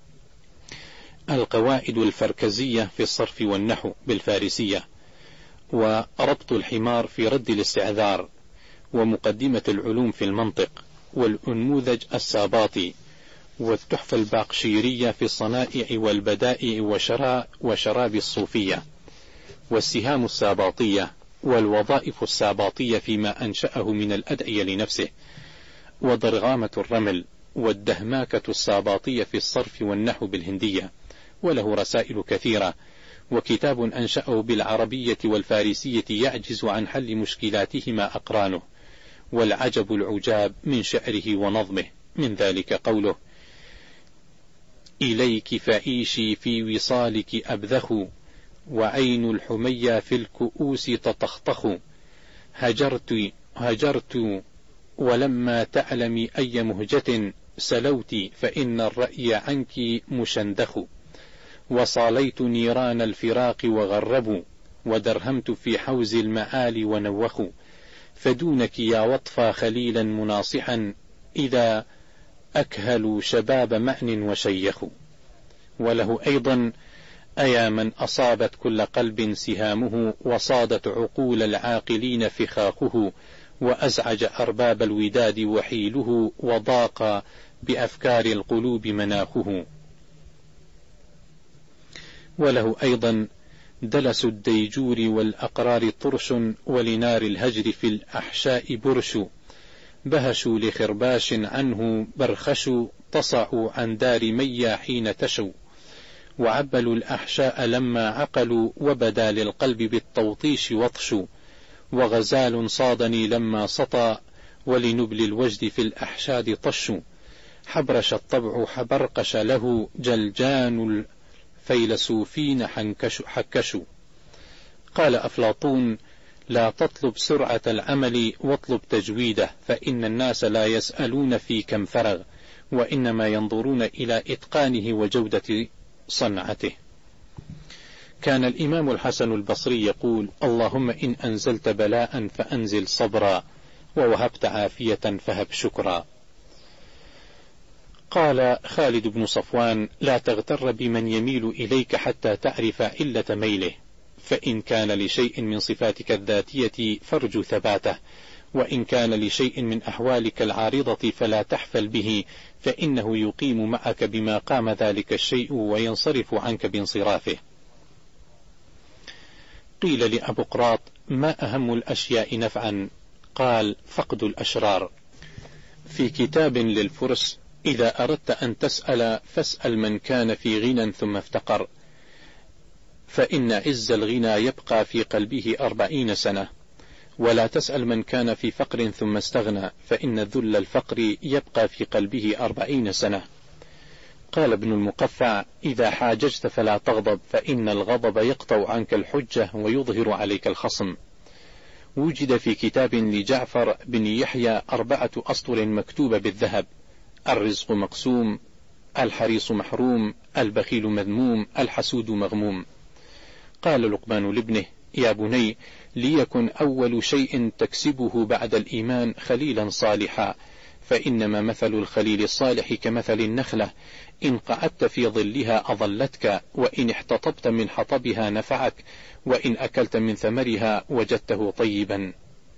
القواعد الفركزية في الصرف والنحو بالفارسية، وربط الحمار في رد الاستعذار، ومقدمة العلوم في المنطق، والأنموذج الساباطي، والتحفة الباقشيرية في الصنائع والبدائع وشراب الصوفية، والسهام الساباطية، والوظائف الساباطية فيما أنشأه من الأدعية لنفسه، وضرغامة الرمل، والدهماكة الساباطية في الصرف والنحو بالهندية، وله رسائل كثيرة، وكتاب أنشأه بالعربية والفارسية يعجز عن حل مشكلاتهما أقرانه. والعجب العجاب من شعره ونظمه، من ذلك قوله: إليك فعيشي في وصالك أبذخ، وعين الحمية في الكؤوس تطخطخ، هجرت ولما تعلمي أي مهجة سلوت، فإن الرأي عنك مشندخ، وصاليت نيران الفراق وغربوا، ودرهمت في حوز المعالي ونوخوا، فدونك يا وطفى خليلا مناصحا، إذا أكهلوا شباب مأن وشيخوا. وله أيضا: أيا من أصابت كل قلب سهامه، وصادت عقول العاقلين فخاخه، وأزعج أرباب الوداد وحيله، وضاق بأفكار القلوب مناخه. وله أيضا: دلس الديجور والأقرار طرش، ولنار الهجر في الأحشاء برش، بهشوا لخرباش عنه برخشوا، تصعوا عن دار ميا حين تشوا، وعبلوا الأحشاء لما عقلوا، وبدا للقلب بالتوطيش وطش، وغزال صادني لما سطى، ولنبل الوجد في الأحشاد طش، حبرش الطبع حبرقش له، جلجان الفيلسوفين حكشوا. قال أفلاطون: لا تطلب سرعة العمل واطلب تجويده، فإن الناس لا يسألون في كم فرغ، وإنما ينظرون إلى إتقانه وجودة صنعته. كان الإمام الحسن البصري يقول: اللهم إن أنزلت بلاء فأنزل صبرا، ووهبت عافية فهب شكرا. قال خالد بن صفوان: لا تغتر بمن يميل إليك حتى تعرف علة ميله، فإن كان لشيء من صفاتك الذاتية فارجو ثباته، وإن كان لشيء من أحوالك العارضة فلا تحفل به، فإنه يقيم معك بما قام ذلك الشيء وينصرف عنك بانصرافه. قيل لأبقراط: ما أهم الأشياء نفعا؟ قال: فقد الأشرار. في كتاب للفرس: إذا أردت أن تسأل فاسأل من كان في غنى ثم افتقر، فإن عز الغنى يبقى في قلبه 40 سنة، ولا تسأل من كان في فقر ثم استغنى، فإن ذل الفقر يبقى في قلبه 40 سنة. قال ابن المقفع: إذا حاججت فلا تغضب، فإن الغضب يقطع عنك الحجة ويظهر عليك الخصم. وجد في كتاب لجعفر بن يحيى 4 أسطر مكتوبة بالذهب: الرزق مقسوم، الحريص محروم، البخيل مذموم، الحسود مغموم. قال لقمان لابنه: يا بني، ليكن أول شيء تكسبه بعد الإيمان خليلا صالحا، فإنما مثل الخليل الصالح كمثل النخلة، إن قعدت في ظلها أظلتك، وإن احتطبت من حطبها نفعك، وإن أكلت من ثمرها وجدته طيبا.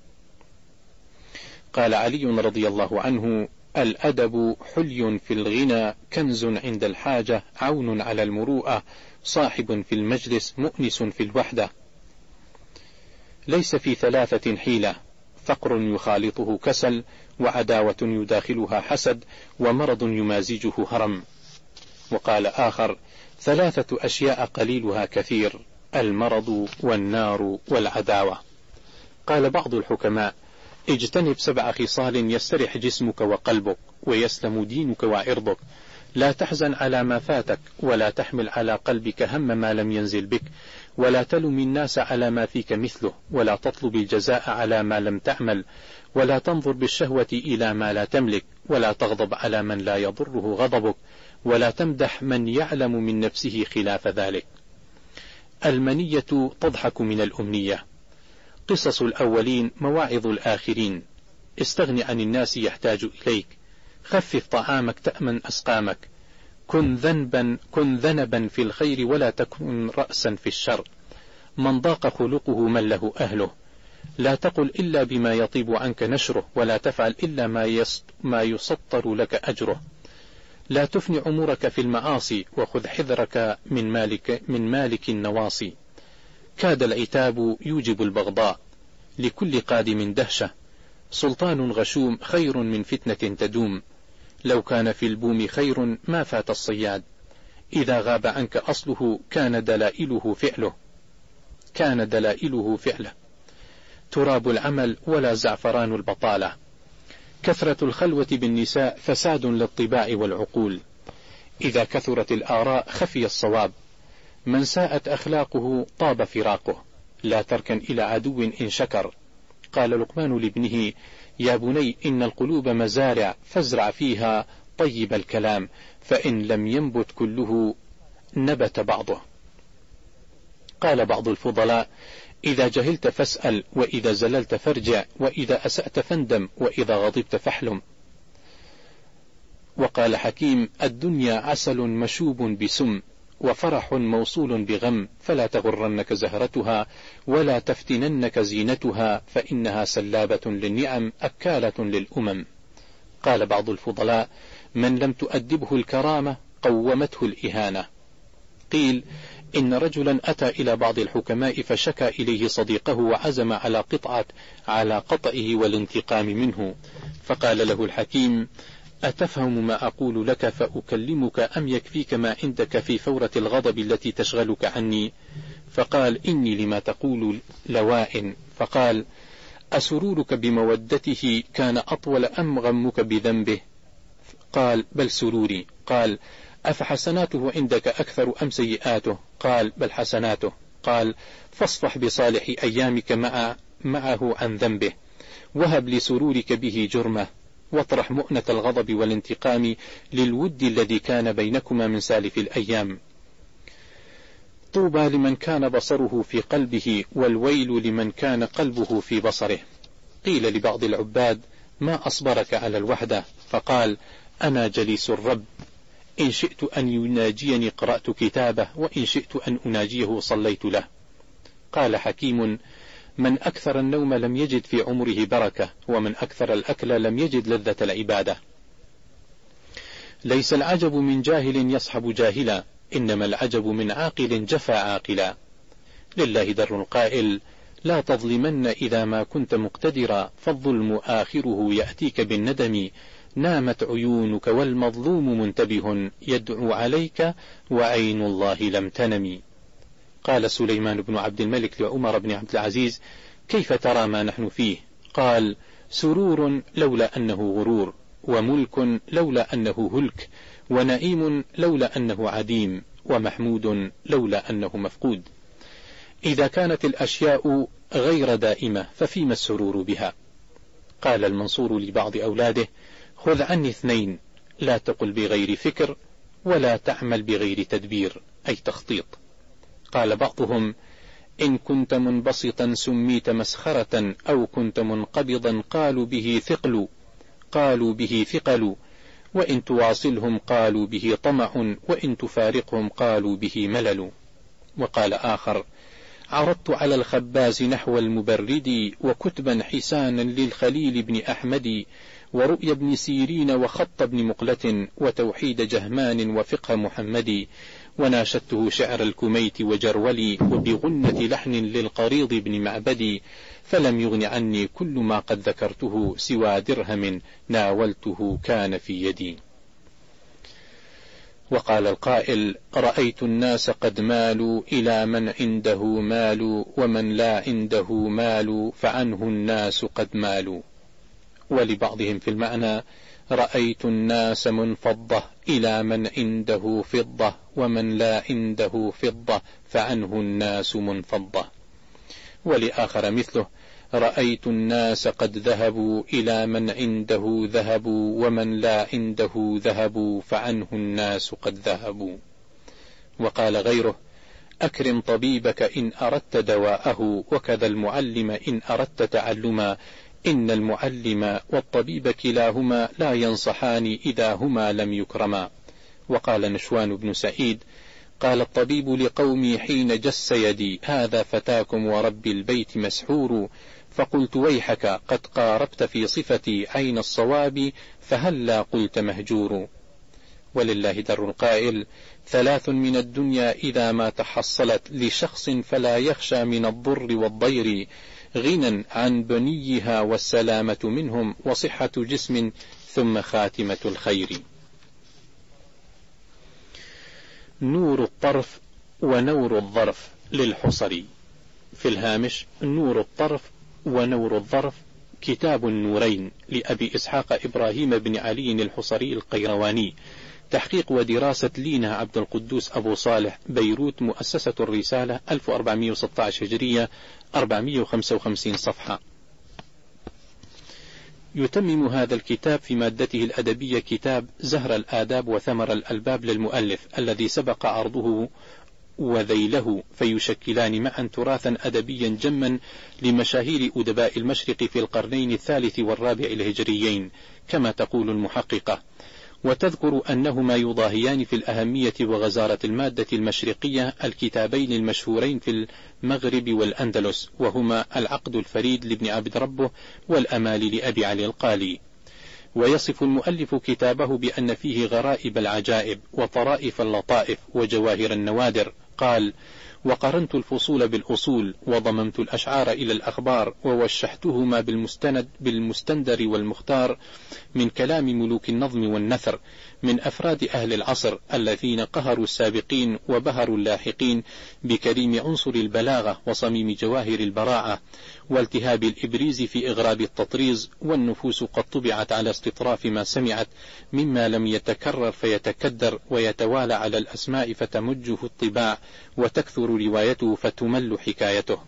قال علي رضي الله عنه: الأدب حلي في الغنى، كنز عند الحاجة، عون على المروءة، صاحب في المجلس، مؤنس في الوحدة. ليس في 3 حيلة: فقر يخالطه كسل، وعداوة يداخلها حسد، ومرض يمازجه هرم. وقال آخر: 3 أشياء قليلها كثير: المرض والنار والعداوة. قال بعض الحكماء: اجتنب 7 خصال يسترح جسمك وقلبك، ويسلم دينك وعرضك. لا تحزن على ما فاتك، ولا تحمل على قلبك هم ما لم ينزل بك، ولا تلم الناس على ما فيك مثله، ولا تطلب الجزاء على ما لم تعمل، ولا تنظر بالشهوة إلى ما لا تملك، ولا تغضب على من لا يضره غضبك، ولا تمدح من يعلم من نفسه خلاف ذلك. المنية تضحك من الأمنية. قصص الأولين مواعظ الآخرين. استغن عن الناس يحتاج إليك. خفف طعامك تأمن أسقامك. كن ذنبا في الخير، ولا تكن رأسا في الشر. من ضاق خلقه من له أهله. لا تقل إلا بما يطيب عنك نشره، ولا تفعل إلا ما يسطر لك أجره. لا تفني أمورك في المعاصي، وخذ حذرك من مالك النواصي. كاد العتاب يوجب البغضاء، لكل قادم دهشة. سلطان غشوم خير من فتنة تدوم. لو كان في البوم خير ما فات الصياد. إذا غاب عنك أصله كان دلائله فعله. تراب العمل ولا زعفران البطالة. كثرة الخلوة بالنساء فساد للطباع والعقول. إذا كثرت الآراء خفي الصواب. من ساءت أخلاقه طاب فراقه. لا تركن إلى عدو إن شكر. قال لقمان لابنه: يا بني، إن القلوب مزارع، فازرع فيها طيب الكلام، فإن لم ينبت كله نبت بعضه. قال بعض الفضلاء: إذا جهلت فاسأل، وإذا زللت فارجع، وإذا أسأت فاندم، وإذا غضبت فاحلم. وقال حكيم: الدنيا عسل مشوب بسم، وفرح موصول بغم، فلا تغرنك زهرتها، ولا تفتننك زينتها، فإنها سلابة للنعم، أكالة للأمم. قال بعض الفضلاء: من لم تؤدبه الكرامة قومته الإهانة. قيل: إن رجلا أتى إلى بعض الحكماء فشكى إليه صديقه، وعزم على قطعه والانتقام منه. فقال له الحكيم: أتفهم ما أقول لك فأكلمك، أم يكفيك ما عندك في فورة الغضب التي تشغلك عني؟ فقال: إني لما تقول لوائن. فقال: أسرورك بمودته كان أطول أم غمك بذنبه؟ قال: بل سروري. قال: أفحسناته عندك أكثر أم سيئاته؟ قال: بل حسناته. قال: فاصفح بصالح أيامك معه عن ذنبه، وهب لسرورك به جرمه، واطرح مؤنة الغضب والانتقام للود الذي كان بينكما من سالف الأيام. طوبى لمن كان بصره في قلبه، والويل لمن كان قلبه في بصره. قيل لبعض العباد: ما أصبرك على الوحدة؟ فقال: أنا جليس الرب، إن شئت أن يناجيني قرأت كتابه، وإن شئت أن أناجيه صليت له. قال حكيم: من أكثر النوم لم يجد في عمره بركة، ومن أكثر الأكل لم يجد لذة العبادة. ليس العجب من جاهل يصحب جاهلا، إنما العجب من عاقل جفى عاقلا. لله در القائل: لا تظلمن إذا ما كنت مقتدرا، فالظلم آخره يأتيك بالندم. نامت عيونك والمظلوم منتبه، يدعو عليك وعين الله لم تنم. قال سليمان بن عبد الملك لعمر بن عبد العزيز: كيف ترى ما نحن فيه؟ قال: سرور لولا أنه غرور، وملك لولا أنه هلك، ونعيم لولا أنه عديم، ومحمود لولا أنه مفقود. إذا كانت الأشياء غير دائمة ففيما السرور بها. قال المنصور لبعض أولاده: خذ عني 2، لا تقل بغير فكر ولا تعمل بغير تدبير، أي تخطيط. قال بعضهم: إن كنت منبسطا سميت مسخرة، أو كنت منقبضا قالوا به ثقل، وإن تواصلهم قالوا به طمع، وإن تفارقهم قالوا به ملل. وقال آخر: عرضت على الخباز نحو المبرد، وكتبا حسانا للخليل بن أحمد، ورؤيا بن سيرين وخط بن مقلة، وتوحيد جهمان وفقه محمد، وناشدته شعر الكميت وجرولي، وبغنة لحن للقريض بن معبد، فلم يغن عني كل ما قد ذكرته، سوى درهم ناولته كان في يدي. وقال القائل: رأيت الناس قد مالوا إلى من عنده مال، ومن لا عنده مال فعنه الناس قد مالوا. ولبعضهم في المعنى: رأيت الناس منفضة إلى من عنده فضة، ومن لا عنده فضة فعنه الناس منفضة. ولآخر مثله: رأيت الناس قد ذهبوا إلى من عنده ذهب، ومن لا عنده ذهب فعنه الناس قد ذهبوا. وقال غيره: أكرم طبيبك إن أردت دواءه، وكذا المعلم إن أردت تعلما، إن المعلم والطبيب كلاهما لا ينصحان إذا هما لم يكرما. وقال نشوان بن سعيد: قال الطبيب لقومي حين جس يدي: هذا فتاكم ورب البيت مسحور، فقلت: ويحك قد قاربت في صفتي عين الصواب، فهلا قلت مهجور. ولله در القائل: 3 من الدنيا إذا ما تحصلت لشخص، فلا يخشى من الضر والضير، غنى عن بنيها والسلامة منهم، وصحة جسم، ثم خاتمة الخير. نور الطرف ونور الظرف للحصري. في الهامش: نور الطرف ونور الظرف كتاب النورين لأبي إسحاق إبراهيم بن علي الحصري القيرواني، تحقيق ودراسة لينا عبد القدوس أبو صالح، بيروت، مؤسسة الرسالة، 1416 هجرية، 455 صفحة. يتمم هذا الكتاب في مادته الأدبية كتاب زهر الآداب وثمر الألباب للمؤلف، الذي سبق عرضه وذيله، فيشكلان معا تراثا أدبيا جما لمشاهير أدباء المشرق في القرنين 3 و4 الهجريين، كما تقول المحققة. وتذكر أنهما يضاهيان في الأهمية وغزارة المادة المشرقية الكتابين المشهورين في المغرب والأندلس، وهما العقد الفريد لابن عبد ربه، والأمال لأبي علي القالي. ويصف المؤلف كتابه بأن فيه غرائب العجائب، وطرائف اللطائف، وجواهر النوادر. قال: وقرنت الفصول بالأصول، وضممت الأشعار إلى الأخبار، ووشحتهما بالمستندر والمختار من كلام ملوك النظم والنثر، من أفراد أهل العصر الذين قهروا السابقين وبهروا اللاحقين بكريم عنصر البلاغة وصميم جواهر البراعة والتهاب الإبريز في إغراب التطريز، والنفوس قد طبعت على استطراف ما سمعت مما لم يتكرر فيتكدر، ويتوالى على الأسماء فتمجه الطباع، وتكثر روايته فتمل حكايته.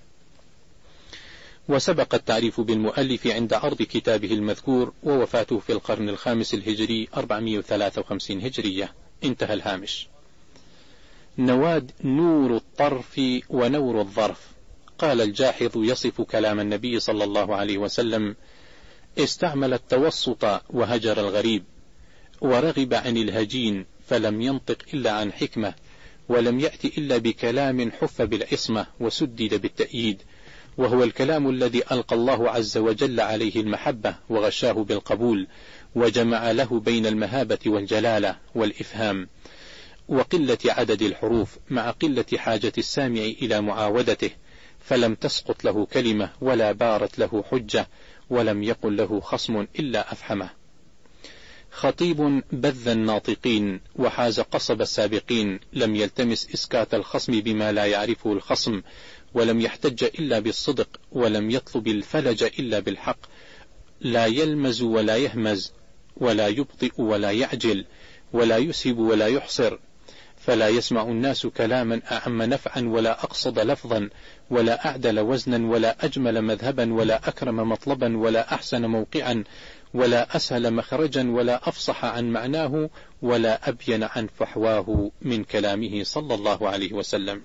وسبق التعريف بالمؤلف عند عرض كتابه المذكور، ووفاته في القرن الخامس الهجري 453 هجرية. انتهى الهامش. نواد نور الطرف ونور الظرف. قال الجاحظ يصف كلام النبي صلى الله عليه وسلم: استعمل التوسط وهجر الغريب، ورغب عن الهجين، فلم ينطق إلا عن حكمة، ولم يأت إلا بكلام حف بالعصمة وسدد بالتأييد، وهو الكلام الذي ألقى الله عز وجل عليه المحبة وغشاه بالقبول، وجمع له بين المهابة والجلالة والإفهام، وقلة عدد الحروف مع قلة حاجة السامع إلى معاودته، فلم تسقط له كلمة ولا بارت له حجة، ولم يقل له خصم إلا أفحمه. خطيب بذ الناطقين، وحاز قصب السابقين، لم يلتمس إسكات الخصم بما لا يعرفه الخصم، ولم يحتج إلا بالصدق، ولم يطلب الفلج إلا بالحق، لا يلمز ولا يهمز، ولا يبطئ ولا يعجل، ولا يسهب ولا يحصر، فلا يسمع الناس كلاما أعم نفعا ولا أقصد لفظا ولا أعدل وزنا ولا أجمل مذهبا ولا أكرم مطلبا ولا أحسن موقعا ولا أسهل مخرجا ولا أفصح عن معناه ولا أبين عن فحواه من كلامه صلى الله عليه وسلم.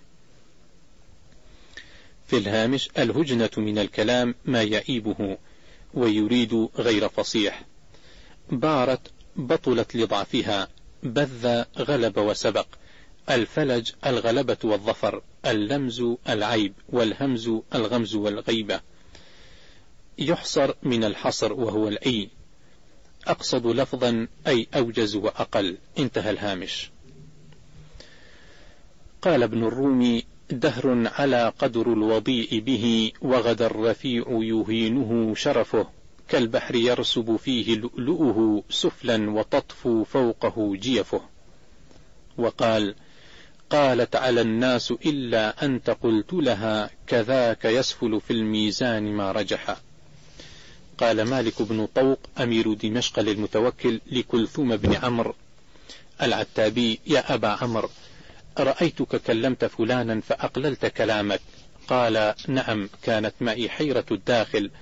في الهامش: الهجنة من الكلام ما يعيبه ويريد غير فصيح. بارت بطلت لضعفها، بذ غلب وسبق. الفلج الغلبة والظفر، اللمز العيب، والهمز الغمز والغيبة. يحصر من الحصر وهو الأي، أقصد لفظا أي أوجز وأقل. انتهى الهامش. قال ابن الرومي: دهر على قدر الوضيء به، وغدا الرفيع يهينه شرفه، كالبحر يرسب فيه لؤلؤه سفلا وتطفو فوقه جيفه. وقال: قالت على الناس إلا أنت قلت لها، كذاك يسفل في الميزان ما رجح. قال مالك بن طوق أمير دمشق للمتوكل لكلثوم بن عمرو العتابي: يا أبا عمرو، رأيتك كلمت فلانا فأقللت كلامك. قال: نعم، كانت معي حيرة الداخل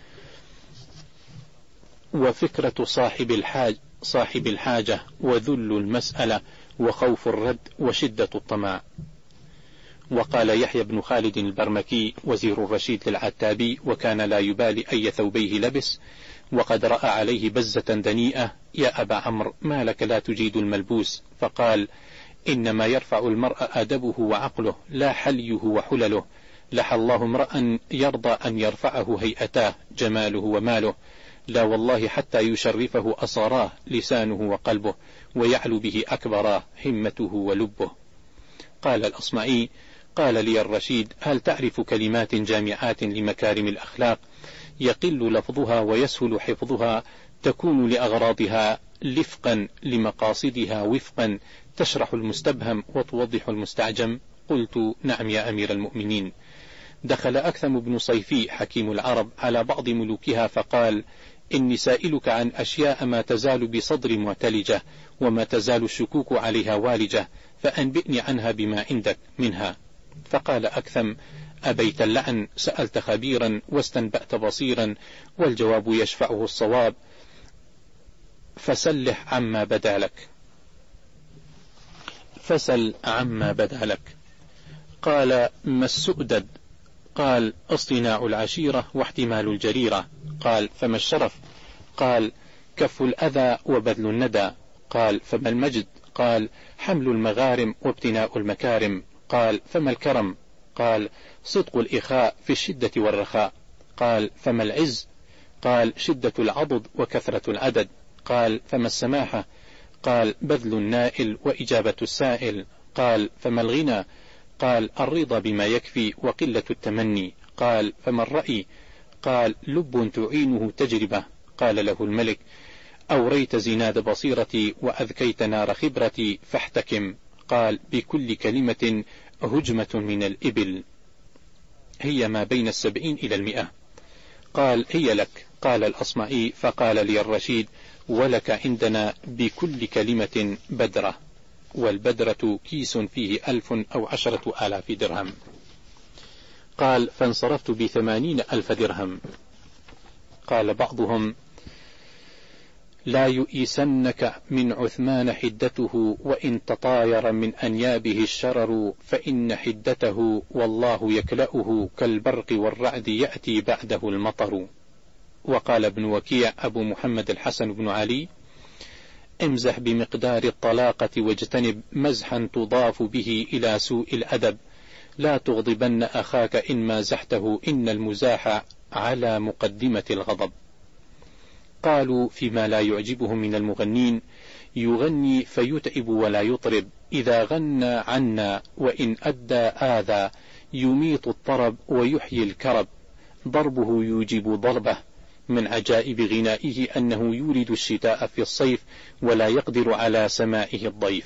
وفكرة صاحب الحاجة وذل المسألة وخوف الرد وشدة الطمع. وقال يحيى بن خالد البرمكي وزير الرشيد للعتابي، وكان لا يبالي أي ثوبيه لبس، وقد رأى عليه بزة دنيئة: يا أبا عمرو، ما لك لا تجيد الملبوس؟ فقال: إنما يرفع المرء أدبه وعقله لا حليه وحلله. لحى الله امرأ يرضى أن يرفعه هيئتاه جماله وماله، لا والله حتى يشرفه أصاراه لسانه وقلبه، ويعلو به أكبراه همته ولبه. قال الأصمعي: قال لي الرشيد: هل تعرف كلمات جامعات لمكارم الأخلاق يقل لفظها ويسهل حفظها، تكون لأغراضها لفقا لمقاصدها وفقا، تشرح المستبهم وتوضح المستعجم؟ قلت: نعم يا أمير المؤمنين. دخل أكثم بن صيفي حكيم العرب على بعض ملوكها فقال: إني سائلك عن أشياء ما تزال بصدر معتلجة، وما تزال الشكوك عليها والجة، فأنبئني عنها بما عندك منها. فقال أكثم: أبيت اللعن، سألت خبيرا واستنبأت بصيرا، والجواب يشفعه الصواب، فسلح عما بدا لك. فسل عما بدا لك. قال: ما السؤدد؟ قال: اصطناع العشيرة واحتمال الجريرة. قال: فما الشرف؟ قال: كف الأذى وبذل الندى. قال: فما المجد؟ قال: حمل المغارم وابتناء المكارم. قال: فما الكرم؟ قال: صدق الإخاء في الشدة والرخاء. قال: فما العز؟ قال: شدة العضد وكثرة العدد. قال: فما السماحة؟ قال: بذل النائل وإجابة السائل. قال: فما الغنى؟ قال: الرضا بما يكفي وقلة التمني. قال: فما الرأي؟ قال: لب تعينه تجربة. قال له الملك: أوريت زناد بصيرتي وأذكيت نار خبرتي، فاحتكم. قال: بكل كلمة هجمة من الإبل، هي ما بين 70 إلى 100. قال: هي لك. قال الأصمعي: فقال لي الرشيد: ولك عندنا بكل كلمة بدرة، والبدرة كيس فيه 1000 أو 10,000 درهم. قال: فانصرفت ب80,000 درهم. قال بعضهم: لا يؤيسنك من عثمان حدته، وإن تطاير من أنيابه الشرر، فإن حدته والله يكلأه، كالبرق والرعد يأتي بعده المطر. وقال ابن وكيع أبو محمد الحسن بن علي: امزح بمقدار الطلاقة واجتنب مزحا تضاف به إلى سوء الأدب، لا تغضبن أخاك إن مازحته، إن المزاح على مقدمة الغضب. قالوا فيما لا يعجبهم من المغنين: يغني فيتعب ولا يطرب، إذا غنى عنا وإن أدى آذى، يميط الطرب ويحيي الكرب، ضربه يوجب ضربه. من عجائب غنائه أنه يولد الشتاء في الصيف ولا يقدر على سماعه الضيف.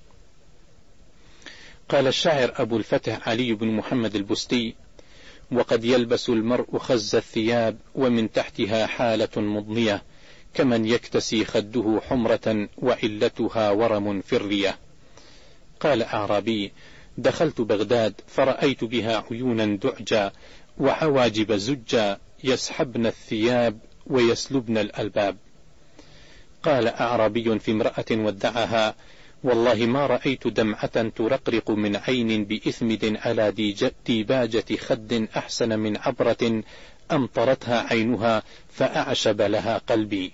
قال الشاعر أبو الفتح علي بن محمد البستي: وقد يلبس المرء خز الثياب، ومن تحتها حالة مضنية، كمن يكتسي خده حمرة وعلتها ورم في الرية. قال أعرابي: دخلت بغداد فرأيت بها عيونا دعجا وحواجب زجا يسحبن الثياب ويسلبن الألباب. قال أعرابي في امرأة ودعها: والله ما رأيت دمعة ترقرق من عين بإثمد على ديباجة خد أحسن من عبرة أمطرتها عينها فأعشب لها قلبي.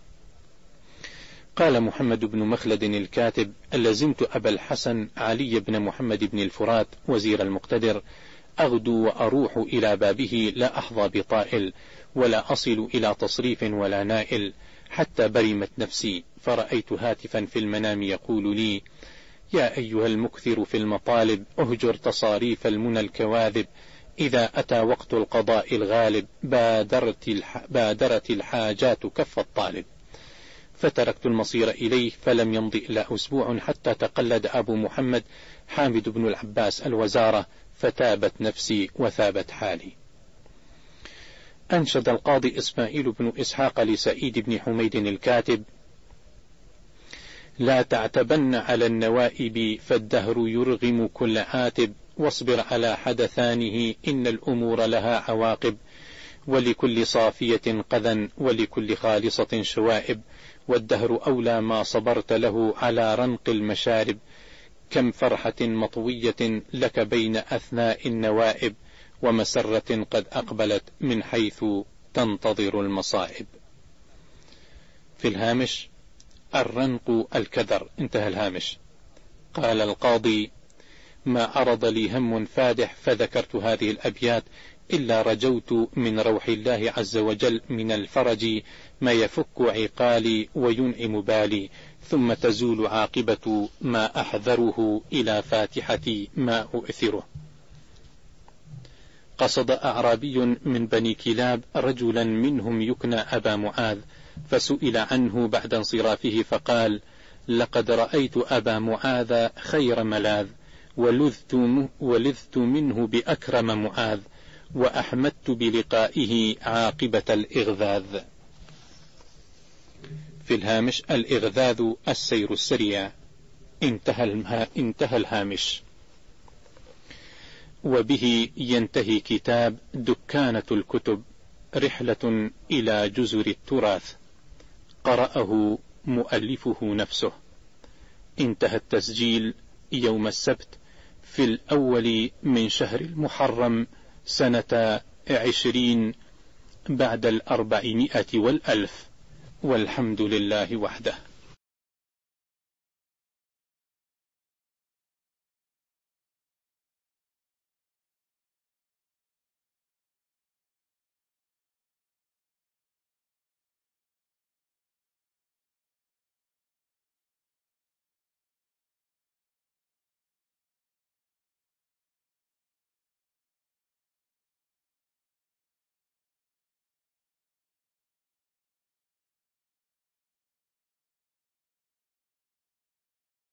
قال محمد بن مخلد الكاتب: لزمت أبا الحسن علي بن محمد بن الفرات وزير المقتدر، أغدو وأروح إلى بابه لا أحظى بطائل ولا أصل إلى تصريف ولا نائل، حتى برمت نفسي فرأيت هاتفا في المنام يقول لي: يا أيها المكثر في المطالب أهجر تصاريف المنى الكواذب، إذا أتى وقت القضاء الغالب بادرت الحاجات كف الطالب. فتركت المصير إليه، فلم يمض إلا أسبوع حتى تقلد أبو محمد حامد بن العباس الوزارة، فتابت نفسي وثابت حالي. أنشد القاضي إسماعيل بن إسحاق لسعيد بن حميد الكاتب: لا تعتبن على النوائب فالدهر يرغم كل عاتب، واصبر على حدثانه إن الأمور لها عواقب، ولكل صافية قذى ولكل خالصة شوائب، والدهر أولى ما صبرت له على رنق المشارب، كم فرحة مطوية لك بين أثناء النوائب، ومسرة قد أقبلت من حيث تنتظر المصائب. في الهامش: الرنق الكدر. انتهى الهامش. قال القاضي: ما عرض لي هم فادح فذكرت هذه الأبيات إلا رجوت من روح الله عز وجل من الفرج ما يفك عقالي وينعم بالي، ثم تزول عاقبة ما أحذره إلى فاتحتي ما أؤثره. قصد أعرابي من بني كلاب رجلا منهم يكنى أبا معاذ، فسئل عنه بعد انصرافه فقال: لقد رأيت أبا معاذ خير ملاذ، ولذت منه بأكرم معاذ، وأحمدت بلقائه عاقبة الإغذاذ. في الهامش: الإغذاذ السير السريع. انتهى الهامش. وبه ينتهي كتاب دكانة الكتب، رحلة إلى جزر التراث، قرأه مؤلفه نفسه. انتهى التسجيل يوم السبت في الأول من شهر المحرم سنة 20 بعد 400 والألف، والحمد لله وحده.